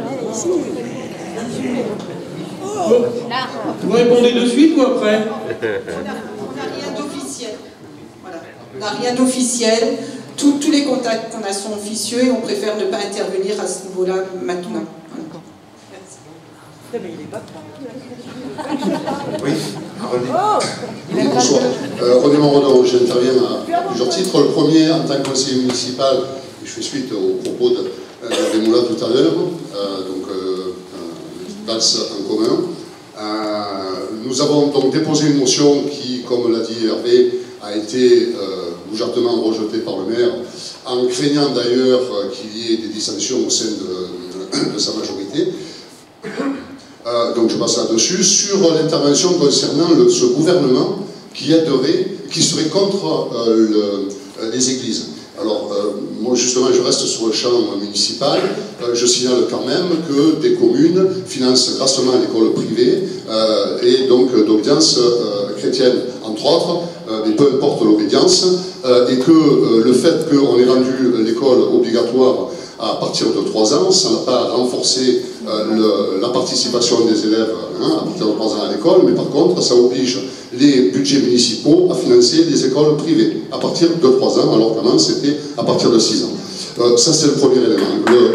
Vous répondez de suite ou après? On n'a rien d'officiel. Voilà. On n'a rien d'officiel. Tous, tous les contacts qu'on a sont officieux et on préfère ne pas intervenir à ce niveau-là maintenant. Oui, René. Bonsoir. Euh, René Moreau, j'interviens à plusieurs titres. Le premier, en tant que conseiller municipal, je fais suite aux propos de euh, Moulin tout à l'heure, euh, donc euh, euh, en commun. Euh, nous avons donc déposé une motion qui, comme l'a dit Hervé, a été euh, bougeardement rejetée par le maire, en craignant d'ailleurs euh, qu'il y ait des dissensions au sein de, de sa majorité. Euh, donc je passe là-dessus, sur l'intervention concernant le, ce gouvernement qui aiderait, qui serait contre euh, le, les églises. Alors, euh, moi justement, je reste sur le champ municipal. Euh, je signale quand même que des communes financent grassement l'école privée euh, et donc d'obédience euh, chrétienne, entre autres, euh, mais peu importe l'obédience, euh, et que euh, le fait qu'on ait rendu l'école obligatoire à partir de trois ans, ça n'a pas renforcé euh, le, la participation des élèves hein, à partir de trois ans à l'école, mais par contre, ça oblige les budgets municipaux à financer les écoles privées à partir de trois ans, alors qu'avant c'était à partir de six ans. Euh, ça c'est le premier élément. Le,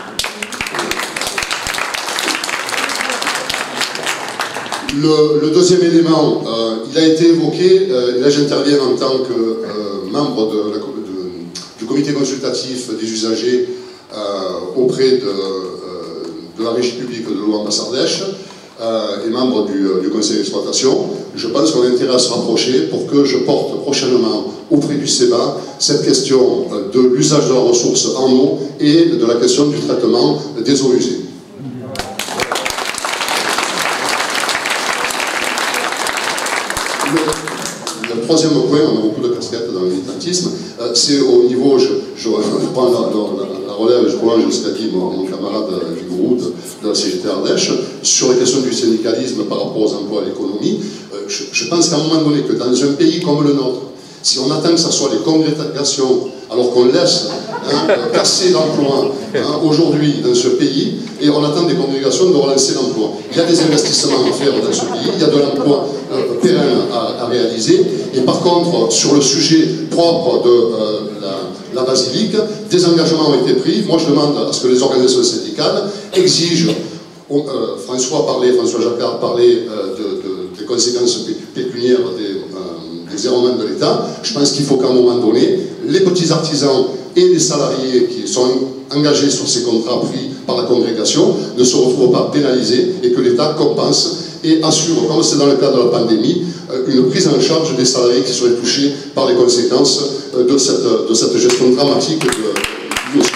le, le deuxième élément, euh, il a été évoqué, euh, et là j'interviens en tant que euh, membre de la, de, du comité consultatif des usagers euh, auprès de, euh, de la régie publique de Louan-Basse-Ardèche euh, et membre du, du conseil d'exploitation. Je pense qu'on a intérêt à se rapprocher pour que je porte prochainement auprès du C E B A cette question de l'usage de la ressource en eau et de la question du traitement des eaux usées. Le, le troisième point, on a beaucoup de casquettes dans le militantisme, euh, c'est au niveau, je, je, je prends la, la, la relève, je prolonge ce qu'a dit mon, mon camarade Vigouroux de, de la C G T Ardèche, sur la question du syndicalisme par rapport aux emplois et à l'économie. Euh, je, je pense qu'à un moment donné, que dans un pays comme le nôtre, si on attend que ce soit les congrégations, alors qu'on laisse hein, casser l'emploi hein, aujourd'hui dans ce pays, et on attend des congrégations de relancer l'emploi. Il y a des investissements à faire dans ce pays, il y a de l'emploi euh, pérenne à, à réaliser, et par contre, sur le sujet propre de euh, la, la basilique, des engagements ont été pris. Moi, je demande à ce que les organisations syndicales exigent, euh, François parlait, François Jacquard parlait euh, de, de, des conséquences pécuniaires des euh, des errements de l'État. Je pense qu'il faut qu'à un moment donné, les petits artisans et les salariés qui sont engagés sur ces contrats pris par la congrégation ne se retrouvent pas pénalisés et que l'État compense et assure, comme c'est dans le cas de la pandémie, une prise en charge des salariés qui seraient touchés par les conséquences de cette, de cette gestion dramatique de, du dossier.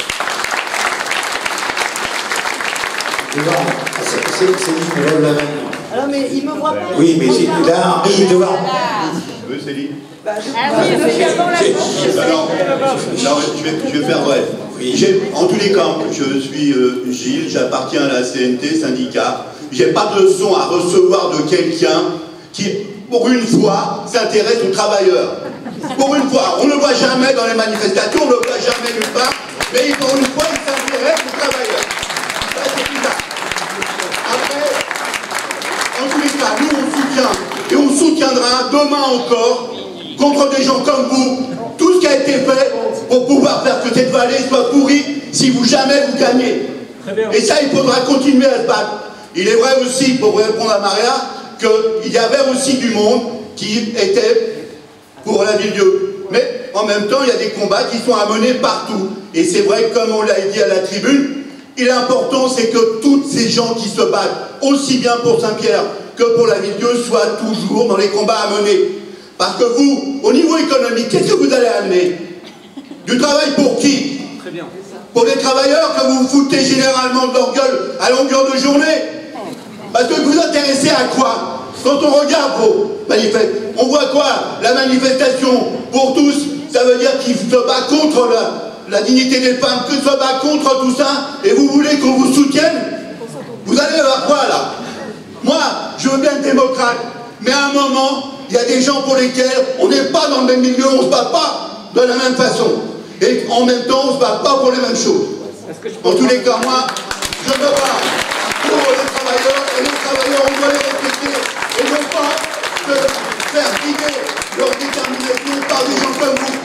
C'est lui qui me lève la main. Alors, mais il me voit pas. Oui, mais j'ai là, Henri, devant. Oui, Céline. Bah, je... ah oui, je suis avant la Alors, non, je, vais, je vais faire bref. Oui. En tous les cas, je suis euh, Gilles, j'appartiens à la C N T, syndicat. J'ai pas de leçon à recevoir de quelqu'un qui, pour une fois, s'intéresse aux travailleurs. Pour une fois, on ne le voit jamais dans les manifestations, on ne le voit jamais nulle part, mais pour une fois, il s'intéresse aux travailleurs. Ça, c'est bizarre. Après, en tous les cas, nous, on soutient, et on soutiendra demain encore, contre des gens comme vous, tout ce qui a été fait pour pouvoir faire que cette vallée soit pourrie si vous jamais vous gagnez. Et ça, il faudra continuer à se battre. Il est vrai aussi, pour répondre à Maria, qu'il y avait aussi du monde qui était pour la Ville-Dieu. Mais en même temps, il y a des combats qui sont à mener partout. Et c'est vrai que, comme on l'a dit à la tribune, il est important, c'est que tous ces gens qui se battent, aussi bien pour Saint-Pierre que pour la Ville-Dieu, soient toujours dans les combats à mener. Parce que vous, au niveau économique, qu'est-ce que vous allez amener? Du travail pour qui? Très bien. Pour les travailleurs que vous vous foutez généralement de leur gueule à longueur de journée? Parce que vous vous intéressez à quoi? Quand on regarde vos manifestations, on voit quoi? La manifestation pour tous, ça veut dire qu'ils se battent contre la, la dignité des femmes, qu'ils se battent contre tout ça, et vous voulez qu'on vous soutienne? Vous allez voir quoi là? Moi, je veux bien être démocrate, mais à un moment, il y a des gens pour lesquels on n'est pas dans le même milieu, on ne se bat pas de la même façon. Et en même temps, on ne se bat pas pour les mêmes choses. En tous les cas, moi, je me bats pour les travailleurs, et les travailleurs, on doit les respecter, et non pas de faire guider leur détermination par des gens comme vous.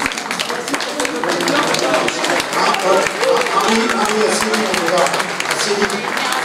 Henri, Henri, Céline, on va. Céline.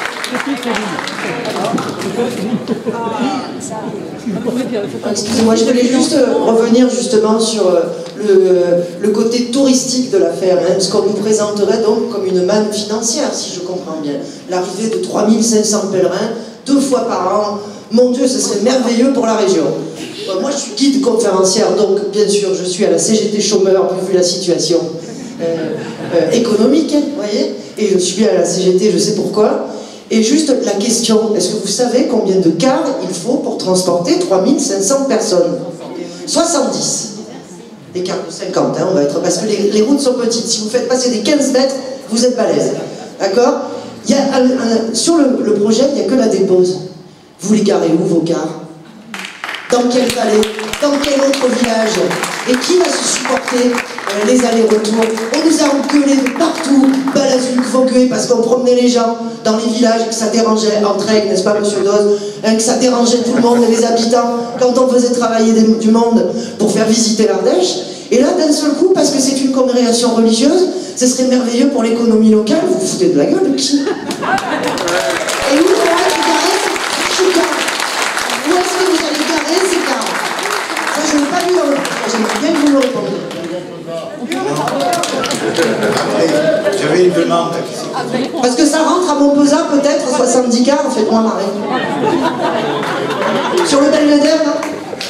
Excusez-moi, je voulais juste revenir justement sur le, le côté touristique de l'affaire, hein, ce qu'on nous présenterait donc comme une manne financière, si je comprends bien. L'arrivée de trois mille cinq cents pèlerins, deux fois par an, mon Dieu, ce serait merveilleux pour la région. Moi, je suis guide conférencière, donc bien sûr, je suis à la C G T chômeur, vu la situation euh, euh, économique, vous voyez, et je suis à la C G T, je sais pourquoi. Et juste la question, est-ce que vous savez combien de cars il faut pour transporter trois mille cinq cents personnes? soixante-dix. Des cars de cinquante, hein, on va être, parce que les, les routes sont petites. Si vous faites passer des quinze mètres, vous êtes balèze. D'accord? Il y a un, un, sur le, le projet, il n'y a que la dépose. Vous les garez où, vos cars? Dans quelle vallée? Dans quel autre village? Et qui va se supporter euh, les allers-retours? On nous a engueulés de partout, Balazuc, Vaugué, parce qu'on promenait les gens dans les villages, que ça dérangeait, Entraigues, n'est-ce pas, monsieur Doz, hein, que ça dérangeait tout le monde et les habitants, quand on faisait travailler des, du monde pour faire visiter l'Ardèche. Et là, d'un seul coup, parce que c'est une congrégation religieuse, ce serait merveilleux pour l'économie locale. Vous vous foutez de la gueule de qui? Et où on va garer ces cars? Où est-ce que vous allez garer ces cars? Ça, je n'ai pas vu dans le... J'aimerais bien que vous me le répondiez. J'avais une demande. Parce que ça rentre à Montpezat, peut-être, soixante-dix cars, faites-moi marrer. Sur le Belvédère, non?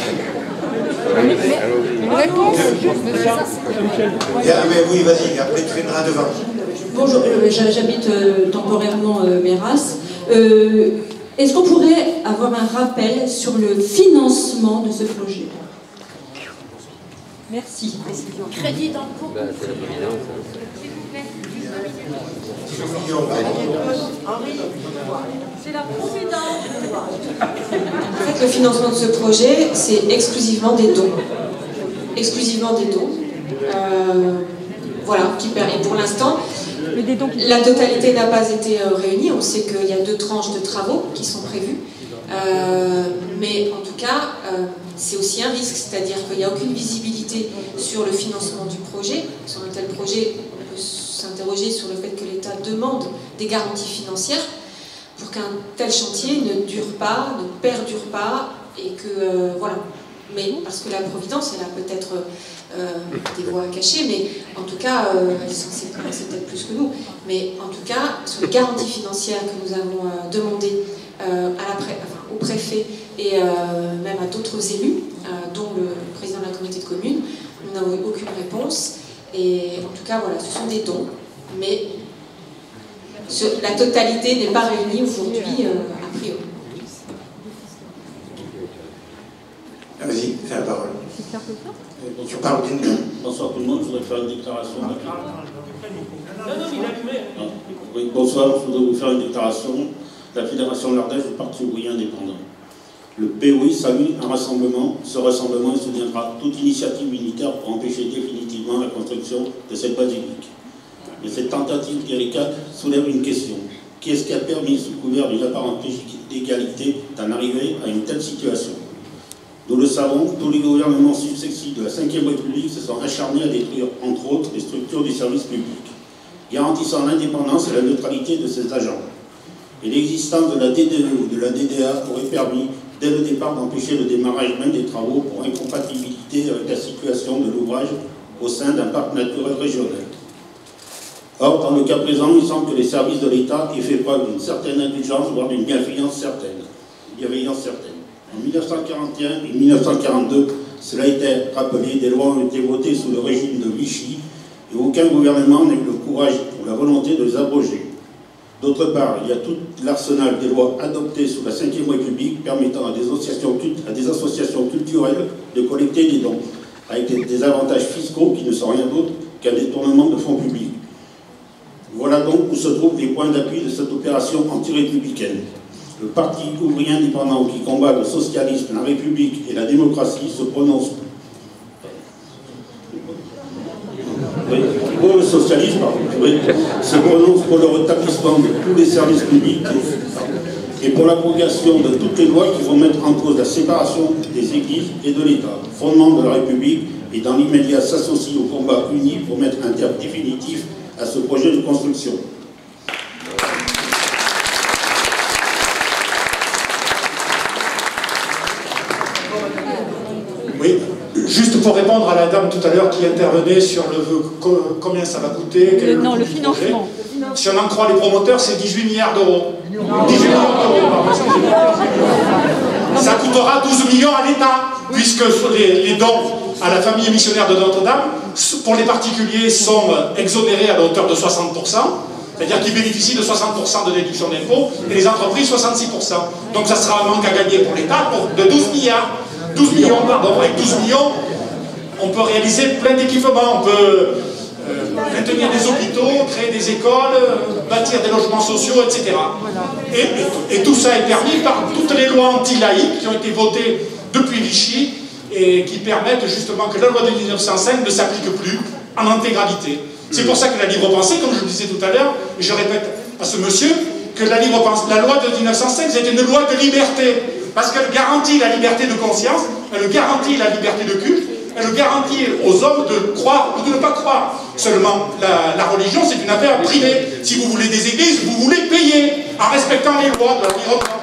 Une réponse. Bien, mais oui, vas-y, après tu viendras devant. Bonjour, euh, j'habite euh, temporairement euh, Méras. Euh, Est-ce qu'on pourrait avoir un rappel sur le financement de ce projet? Merci. Crédit dans le cours. C'est la providence. En fait, le financement de ce projet, c'est exclusivement des dons. Exclusivement des dons. Euh, voilà, qui permet pour l'instant. La totalité n'a pas été euh, réunie. On sait qu'il y a deux tranches de travaux qui sont prévues. Euh, mais en tout cas, euh, c'est aussi un risque, c'est-à-dire qu'il n'y a aucune visibilité sur le financement du projet. Sur un tel projet, on peut s'interroger sur le fait que l'État demande des garanties financières pour qu'un tel chantier ne dure pas, ne perdure pas, et que, euh, voilà. Mais parce que la Providence, elle a peut-être euh, des voies cachées, mais en tout cas, euh, elle est censée connaître peut-être plus que nous. Mais en tout cas, sur les garanties financières que nous avons euh, demandées euh, à la pré enfin, au préfet et euh, même à d'autres élus, euh, dont le président de la communauté de communes, nous n'avons eu aucune réponse. Et en tout cas, voilà, ce sont des dons, mais ce, la totalité n'est pas réunie aujourd'hui euh, a priori. Vas-y, c'est la parole. Tu parles d'une... Bonsoir tout le monde, je voudrais faire une déclaration. Oui, bonsoir, je voudrais vous faire une déclaration de la Fédération de l'Ardèche du Parti ouvrier indépendant. Le P O I salue un rassemblement. Ce rassemblement soutiendra toute initiative militaire pour empêcher définitivement la construction de cette basilique. Mais cette tentative délicate soulève une question. Qui est-ce qui a permis, sous couvert d'une apparente légalité, d'en arriver à une telle situation? Nous le savons, tous les gouvernements successifs de la cinquième République se sont acharnés à détruire, entre autres, les structures du service public, garantissant l'indépendance et la neutralité de ces agents. Et l'existence de la D D E ou de la D D A aurait permis, dès le départ, d'empêcher le démarrage même des travaux pour incompatibilité avec la situation de l'ouvrage au sein d'un parc naturel régional. Or, dans le cas présent, il semble que les services de l'État aient fait preuve d'une certaine indulgence, voire d'une bienveillance certaine. Bienveillance certaine. En mille neuf cent quarante et un et mille neuf cent quarante-deux, cela a été rappelé, des lois ont été votées sous le régime de Vichy et aucun gouvernement n'a eu le courage ou la volonté de les abroger. D'autre part, il y a tout l'arsenal des lois adoptées sous la cinquième République permettant à des associations, à des associations culturelles de collecter des dons, avec des avantages fiscaux qui ne sont rien d'autre qu'un détournement de fonds publics. Voilà donc où se trouvent les points d'appui de cette opération anti-républicaine. Le Parti ouvrier indépendant qui combat le socialisme, la République et la démocratie se prononce pour le socialisme, oui, se prononce pour le rétablissement de tous les services publics et pour l'abrogation de toutes les lois qui vont mettre en cause la séparation des églises et de l'État, fondement de la République, et dans l'immédiat s'associe au combat uni pour mettre un terme définitif à ce projet de construction. Oui, juste pour répondre à la dame tout à l'heure qui intervenait sur le co combien ça va coûter, quel le, Non, le, le financement. Projet. Si on en croit les promoteurs, c'est dix-huit milliards d'euros. dix-huit millions d'euros, pardon, excusez-moi. Ça coûtera douze millions à l'État, puisque les, les dons à la famille missionnaire de Notre-Dame, pour les particuliers, sont exonérés à la hauteur de soixante pour cent. C'est-à-dire qu'ils bénéficient de soixante pour cent de déduction d'impôts, et les entreprises soixante-six pour cent. Donc ça sera un manque à gagner pour l'État de douze milliards. douze millions, pardon, avec douze millions, on peut réaliser plein d'équipements, on peut euh, maintenir des hôpitaux, créer des écoles, euh, bâtir des logements sociaux, et cetera. Et, et, et tout ça est permis par toutes les lois anti-laïques qui ont été votées depuis Vichy et qui permettent justement que la loi de mille neuf cent cinq ne s'applique plus en intégralité. C'est pour ça que la libre pensée, comme je le disais tout à l'heure, et je répète à ce monsieur, que la libre pensée, la loi de mille neuf cent cinq, c'était une loi de liberté. Parce qu'elle garantit la liberté de conscience, elle garantit la liberté de culte, elle garantit aux hommes de croire ou de ne pas croire. Seulement, la, la religion, c'est une affaire privée. Si vous voulez des églises, vous voulez payer, en respectant les lois de l'environnement.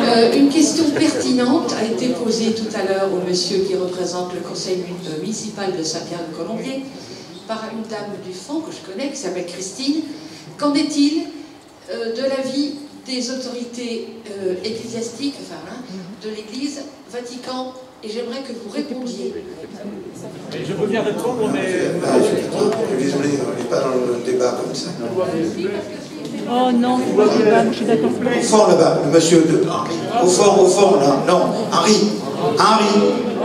Euh, une question pertinente a été posée tout à l'heure au monsieur qui représente le conseil municipal de Saint-Pierre-de-Colombier par une dame du fond que je connais, qui s'appelle Christine. Qu'en est-il euh, de l'avis des autorités euh, ecclésiastiques, enfin, hein, de l'Église, Vatican, et j'aimerais que vous répondiez. Je veux bien répondre, mais... Ah, je suis désolé, on n'est pas dans le débat comme ça. Oh non, c'est pas je suis d'accord. Au fond là-bas, le monsieur de Henri. Au fond, au fond, là. Non, Henri. Henri.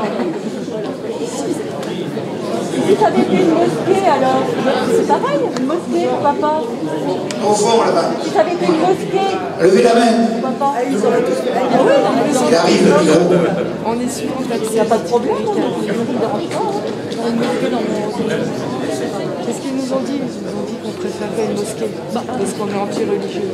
Si ça avait été une mosquée, alors, c'est pareil, une mosquée, papa. Au fond là-bas. Si ça avait été une mosquée. Levez la main. Papa. Il arrive le micro. On est sûr, il n'y a pas de problème. Il ne dérange pas. Une mosquée dans mon... Qu'est-ce qu'ils nous ont dit? Ils nous ont dit qu'on préférait une mosquée, parce qu'on est anti-religieux.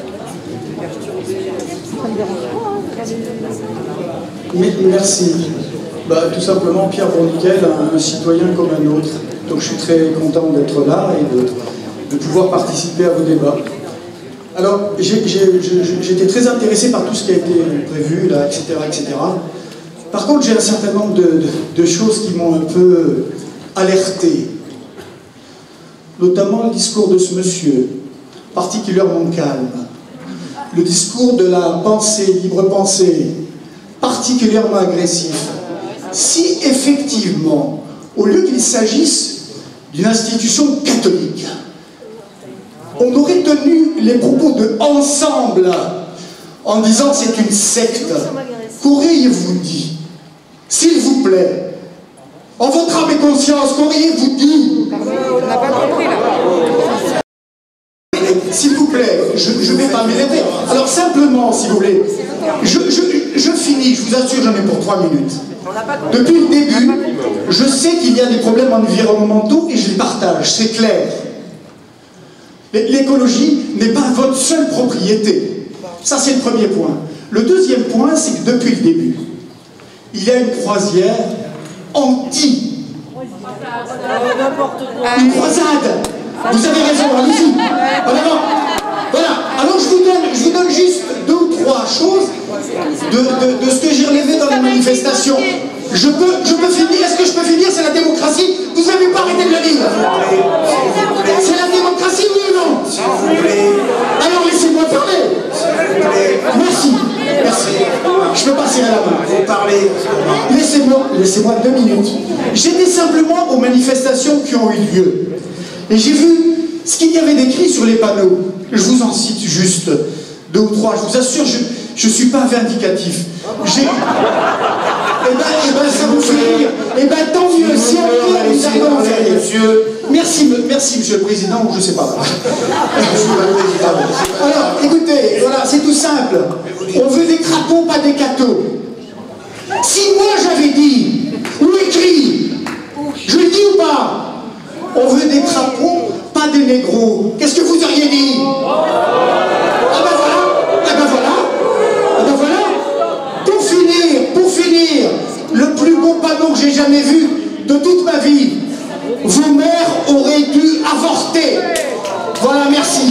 Ça ne me dérange pas. Mais, merci. Bah, tout simplement, Pierre Bourniquel, un, un citoyen comme un autre. Donc je suis très content d'être là et de, de pouvoir participer à vos débats. Alors, j'étais très intéressé par tout ce qui a été prévu, là, et cetera, et cetera. Par contre, j'ai un certain nombre de, de, de choses qui m'ont un peu alerté. Notamment le discours de ce monsieur, particulièrement calme. Le discours de la pensée, libre pensée, particulièrement agressif. Si effectivement, au lieu qu'il s'agisse d'une institution catholique, on aurait tenu les propos de ensemble en disant c'est une secte, qu'auriez-vous dit? S'il vous plaît, en votre âme et conscience, qu'auriez-vous dit? On n'a pas compris là. S'il vous plaît, je ne vais pas m'énerver. Alors simplement, s'il vous plaît, je, je, je finis, je vous assure, j'en ai pour trois minutes. Depuis le début, je sais qu'il y a des problèmes environnementaux et je les partage, c'est clair. L'écologie n'est pas votre seule propriété. Ça, c'est le premier point. Le deuxième point, c'est que depuis le début, il y a une croisière anti. Une croisade. Vous avez raison, allez-y. Voilà, voilà. Alors, je vous donne, je vous donne juste deux ou trois choses de, de, de ce que j'ai relevé dans les manifestations. Je peux, je peux finir. Est-ce que je peux finir? C'est la démocratie. Vous n'avez pas arrêté de le dire. C'est la démocratie, oui ou non? Alors, laissez-moi parler. Merci. Merci. Je peux passer à la main. Vous parlez. Laissez-moi, laissez-moi deux minutes. J'étais simplement aux manifestations qui ont eu lieu. Et j'ai vu ce qu'il y avait d'écrit sur les panneaux. Je vous en cite juste deux ou trois. Je vous assure, je ne suis pas vindicatif. J'ai... Eh ben, eh ben, ça vous fait rire. Eh ben, tant mieux. Si on peut, vous arrivez à en faire rire. Merci, merci, Monsieur le Président, ou je ne sais pas. Alors, écoutez, voilà, c'est tout simple. On veut des crapauds, pas des cathos. Si moi j'avais dit, ou écrit, je le dis ou pas? On veut des crapauds, pas des négros. Qu'est-ce que vous auriez dit? Ah ben voilà, ah ben voilà, ah ben voilà. Pour finir, pour finir, le plus beau panneau que j'ai jamais vu de toute ma vie. Vos mères auraient dû avorter. Voilà, merci.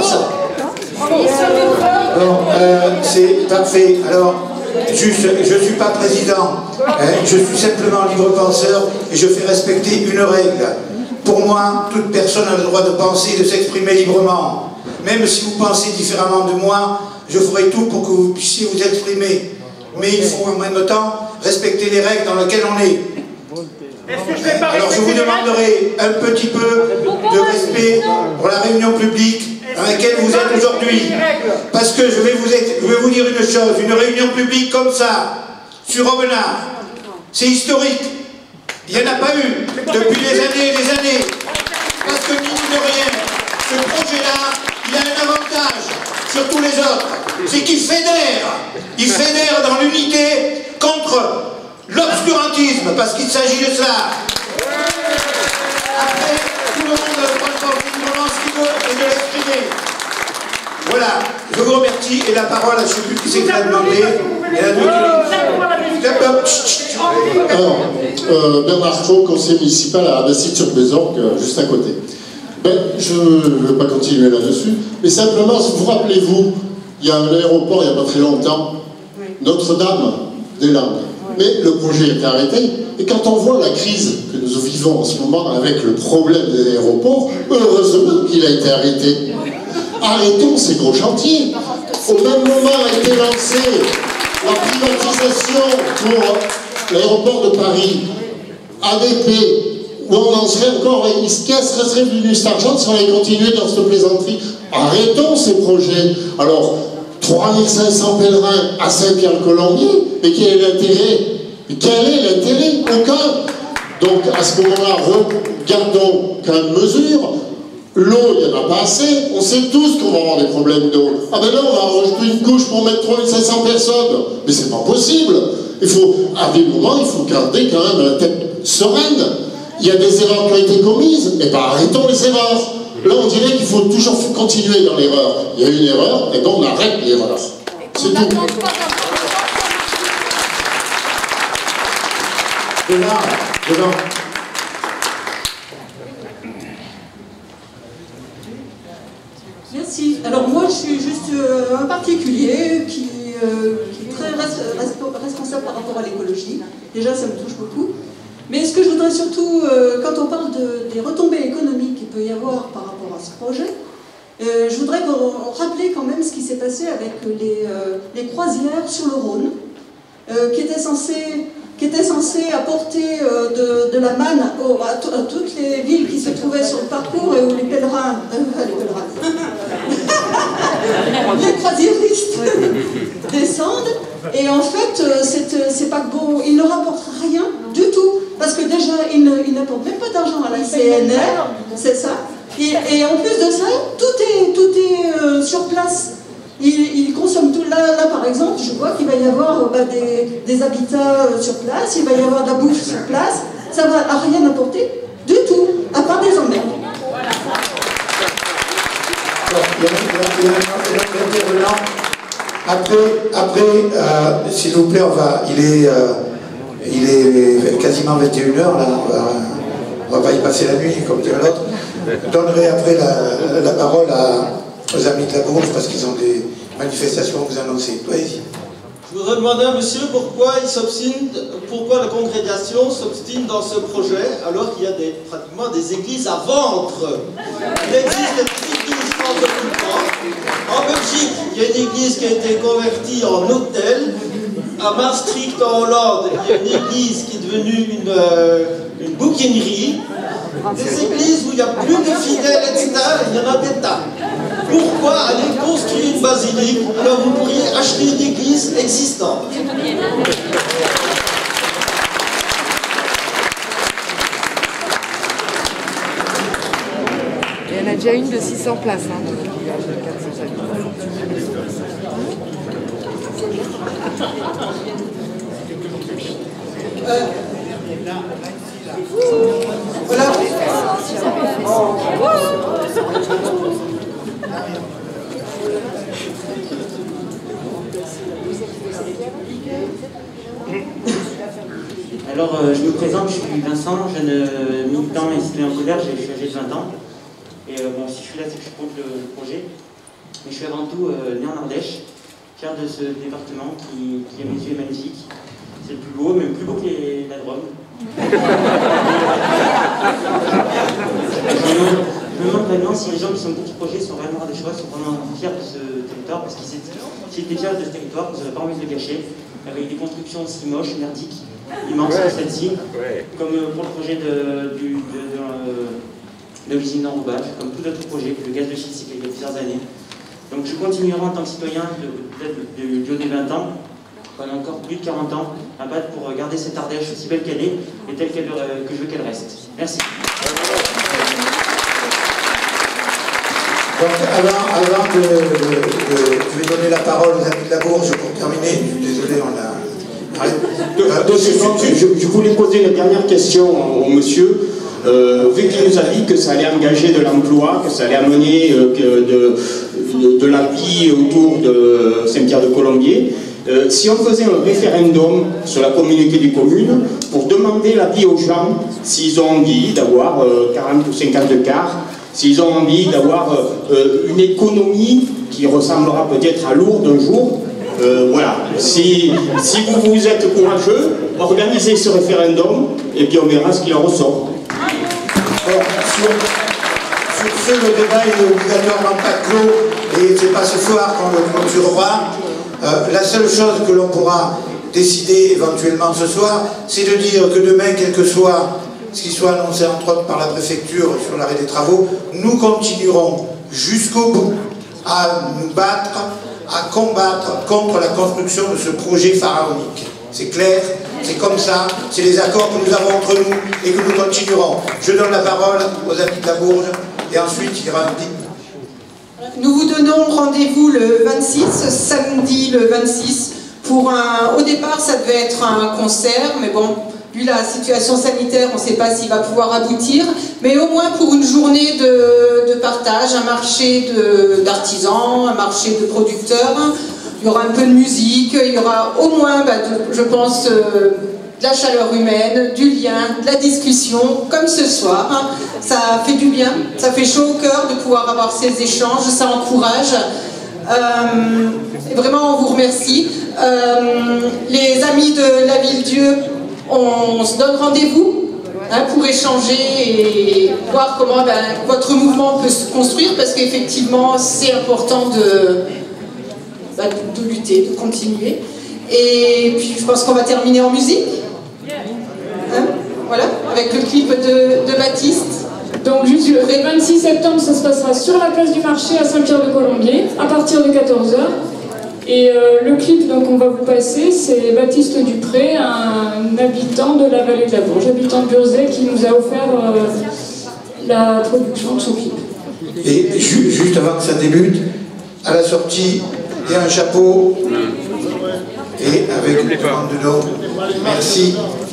Alors, euh, c'est parfait. Alors, juste, je ne suis pas président. Hein, je suis simplement libre penseur et je fais respecter une règle. Pour moi, toute personne a le droit de penser et de s'exprimer librement. Même si vous pensez différemment de moi, je ferai tout pour que vous puissiez vous exprimer. Mais il faut en même temps respecter les règles dans lesquelles on est. Alors je vous demanderai un petit peu de respect pour la réunion publique dans laquelle vous êtes aujourd'hui. Parce que je vais, vous, je vais vous dire une chose, une réunion publique comme ça, sur Aubenas, c'est historique. Il n'y en a pas eu depuis des années et des années. Parce que mine de rien, ce projet-là, il a un avantage sur tous les autres. C'est qu'il fédère. Il fédère dans l'unité contre l'obscurantisme, parce qu'il s'agit de cela. Après, tout le monde prend librement ce qu'il veut et de l'exprimer. Voilà, je vous remercie et la parole, je ne sais plus qui c'est qui l'a demandé. Alors, euh, Bernard Faux, conseiller municipal à Bastille-sur-Bézorgue, euh, juste à côté. Ben, je ne vais pas continuer là-dessus, mais simplement, vous rappelez-vous, il y a un aéroport il n'y a pas très longtemps, Notre-Dame-des-Landes. Mais le projet est arrêté. Et quand on voit la crise que nous vivons en ce moment avec le problème des aéroports, heureusement qu'il a été arrêté. Arrêtons ces gros chantiers. Au même moment a été lancée la privatisation pour l'aéroport de Paris, A D P, où on en serait encore, qu'est-ce serait devenu cet argent si on avait continué dans cette plaisanterie? Arrêtons ces projets. Alors, trois mille cinq cents pèlerins à Saint-Pierre-le-Colombier, mais quel est l'intérêt? Quel est l'intérêt? Aucun. Donc, à ce moment-là, regardons quand même mesure. L'eau, il n'y en a pas assez. On sait tous qu'on va avoir des problèmes d'eau. Ah ben là, on va rajouter une couche pour mettre trois mille cinq cents personnes. Mais c'est pas possible. Il faut, à des moments, il faut garder quand même la tête sereine. Il y a des erreurs qui ont été commises. Et bien, arrêtons les erreurs. Là, on dirait qu'il faut toujours continuer dans l'erreur. Il y a une erreur, et donc on arrête l'erreur. C'est tout. Devant, devant. Merci. Alors moi, je suis juste euh, un particulier qui, euh, qui est très res responsable par rapport à l'écologie. Déjà, ça me touche beaucoup. Mais ce que je voudrais surtout, euh, quand on parle de, des retombées économiques qu'il peut y avoir par rapport à ce projet, euh, je voudrais rappeler quand même ce qui s'est passé avec les, euh, les croisières sur le Rhône, euh, qui étaient censées... qui était censé apporter euh, de, de la manne au, à, à toutes les villes qui se trouvaient sur le parcours et où les pèlerins, euh, les pèlerins, les croisiéristes descendent. Et en fait, euh, ces paquebots, ils ne rapportent rien du tout. Parce que déjà, ils n'apportent même pas d'argent à la C N R, c'est ça. Et, et en plus de ça, tout est, tout est euh, sur place. Ils, ils consomment tout. Là, là, par exemple, je vois qu'il va y avoir bah, des, des habitats euh, sur place, il va y avoir de la bouffe sur place. Ça ne va à rien apporter du tout, à part des emmerdes. Après, après euh, s'il vous plaît, on va, il est, euh, il est quasiment vingt et une heures, là, on va, on va pas y passer la nuit, comme dirait l'autre. Je donnerai après la, la parole à, aux amis de la Bourse, parce qu'ils ont des manifestations à vous annoncer. Allez-y. Je voudrais demander à monsieur pourquoi il s'obstine, pourquoi la congrégation s'obstine dans ce projet, alors qu'il y a des, pratiquement des églises à vendre. Il existe des églises franco-culturelles. En Belgique, il y a une église qui a été convertie en hôtel. À Maastricht, en Hollande, il y a une église qui est devenue une, euh, une bouquinerie. Des églises où il n'y a plus de fidèles, et cetera, il y en a des tas. Pourquoi aller construire une basilique alors vous pourriez acheter une église existante? Il y en a déjà une de six cents places. Hein, euh, voilà. Alors, euh, je me présente, je suis Vincent, jeune militant et citoyen en colère, je suis âgé de vingt ans. Et euh, bon, si je suis là, c'est que je suis contre le, le projet. Mais je suis avant tout euh, né en Ardèche, fier de ce département qui, qui à mes yeux est magnifique. C'est le plus beau, même plus beau que les, la Drôme. Je me demande vraiment si les gens qui sont contre ce projet sont vraiment ardéchois, sont vraiment fiers de ce territoire, parce qu'ils étaient, s'ils étaient fiers de ce territoire, ils n'auraient pas envie de le gâcher, avec des constructions si moches, merdiques, immenses comme celle-ci, comme pour le projet de, du, de, de, de, de l'usine d'enrobage, comme tout autre projet, le gaz de schiste il y a plusieurs années. Donc je continuerai en tant que citoyen, peut-être du haut des vingt ans, pendant encore plus de quarante ans, à battre pour garder cette Ardèche aussi belle qu'elle est et telle qu'elle, euh, que je veux qu'elle reste. Merci. Donc avant, avant de, de, de, je vais donner la parole aux amis de la Bourse pour terminer. Je suis désolé, on a... Deux, deux secondes, je, je voulais poser la dernière question au, au monsieur. Euh, vu qu'il nous a dit que ça allait engager de l'emploi, que ça allait amener euh, que de, de, de la vie autour de Saint-Pierre-de-Colombier, euh, si on faisait un référendum sur la communauté des communes pour demander l'avis aux gens s'ils ont envie d'avoir euh, quarante ou cinquante cars, s'ils ont envie d'avoir euh, une économie qui ressemblera peut-être à Lourdes un jour, Euh, voilà. Si, si vous, vous êtes courageux, organisez ce référendum et puis on verra ce qu'il en ressort. Bon, sur, sur ce, le débat est obligatoirement pas clos et c'est pas ce soir qu'on le clôturera. Euh, la seule chose que l'on pourra décider éventuellement ce soir, c'est de dire que demain, quel que soit ce qui soit annoncé entre autres par la préfecture sur l'arrêt des travaux, nous continuerons jusqu'au bout à nous battre, à combattre contre la construction de ce projet pharaonique. C'est clair, c'est comme ça, c'est les accords que nous avons entre nous et que nous continuerons. Je donne la parole aux amis de la Bourge et ensuite il y aura un petit... Nous vous donnons rendez-vous le vingt-six, samedi le vingt-six, pour un... Au départ, ça devait être un concert, mais bon, vu la situation sanitaire, on ne sait pas s'il va pouvoir aboutir, mais au moins pour une journée de, de partage, un marché d'artisans, un marché de producteurs, il y aura un peu de musique, il y aura au moins, bah, de, je pense, euh, de la chaleur humaine, du lien, de la discussion, comme ce soir. Hein. Ça fait du bien, ça fait chaud au cœur de pouvoir avoir ces échanges, ça encourage. Euh, et vraiment, on vous remercie. Euh, les amis de la Ville-Dieu, on se donne rendez-vous hein, pour échanger et voir comment ben, votre mouvement peut se construire, parce qu'effectivement, c'est important de, ben, de lutter, de continuer. Et puis, je pense qu'on va terminer en musique. Hein, voilà, avec le clip de, de Baptiste. Donc juste le vingt-six septembre, ça se passera sur la place du marché à Saint-Pierre-de-Colombier, à partir de quatorze heures. Et euh, le clip qu'on va vous passer, c'est Baptiste Dupré, un habitant de la vallée de la Bourge, habitant de Burzet, qui nous a offert euh, la production de ce clip. Et ju juste avant que ça débute, à la sortie, il y a un chapeau, et avec une demande de nom. Merci.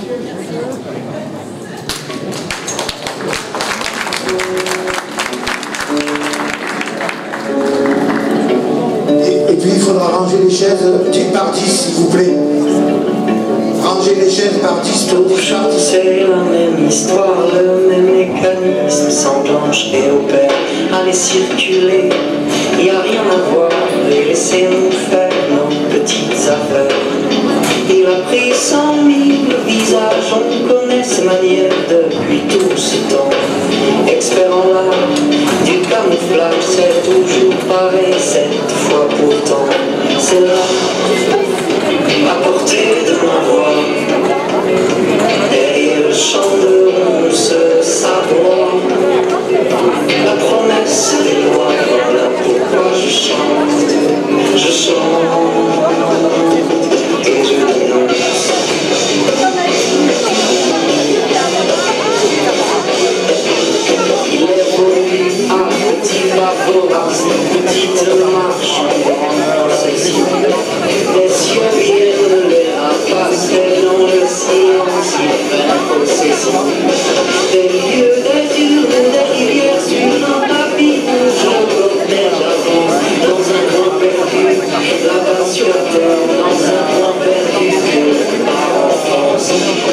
Et puis il faudra ranger les chaises par dix, s'il vous plaît. Ranger les chaises par dix, tout c'est la même histoire, le même mécanisme, s'enclenche et opère. Allez circuler, y a rien à voir, et laissez-nous faire nos petites affaires. Il a pris cent mille visages, on connaît ses manières depuis tout ce temps. Expert en l'art du camouflage, c'est toujours pareil, cette fois pourtant. C'est là, à portée de ma voix, derrière le chant de ronce, sa voix. La promesse des lois, voilà pourquoi je chante, je chante, et je dénonce. Il est venu à petit pas vorace, petite marche en procession. Les cieux viennent les rapaces, et dans le silence ils prennent possession. Des lieux, des dunes, des rivières sur un tapis rouge, le cortège avance dans un coin perdu, là-bas sur terre, dans un coin perdu, par enfance,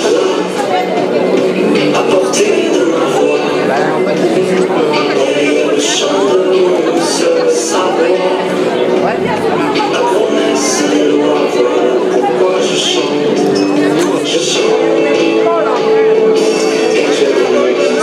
là, à portée de ma voix. Derrière le chant de ronce, sa voix, la promesse des lois, voilà pourquoi je chante, je chante, et je dénonce.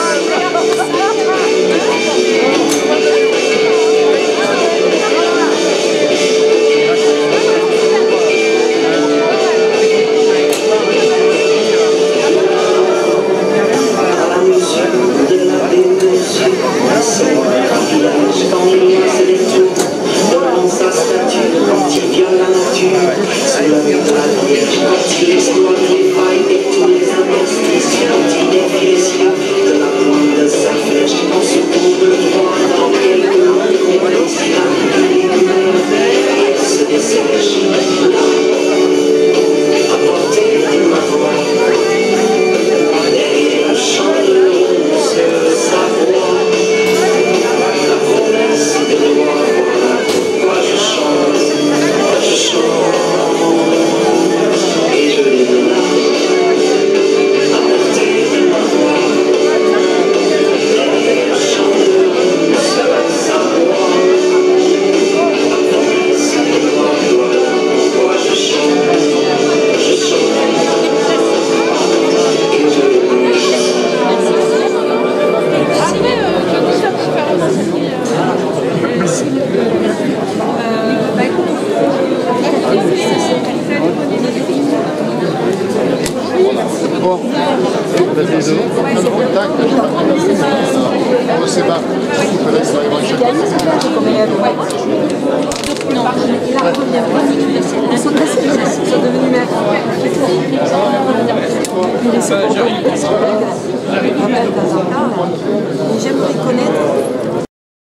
Quand il laisse les tours devant sa statue, quand il viole la nature sous la mitraille, quand il exploite les failles et tous les interstices, quand il défie les cieux de la pointe de sa flèche, on se courbe droit dans quelques mondes complexes, il et elle se dessèche. À portée de ma voix, derrière le chant de ronce, sa voix. La promesse des lois, voilà pourquoi je chante, je chante, et je les dénonce, à portée de ma voix, derrière le chant de ronce, sa voix, la promesse des lois, voilà pourquoi Bon, vas-y, deux. Tac. On se bat. Peut-être ça va chaque Non, la première fois, ils sont très efficaces, ils sont devenus maîtres. J'aimerais connaître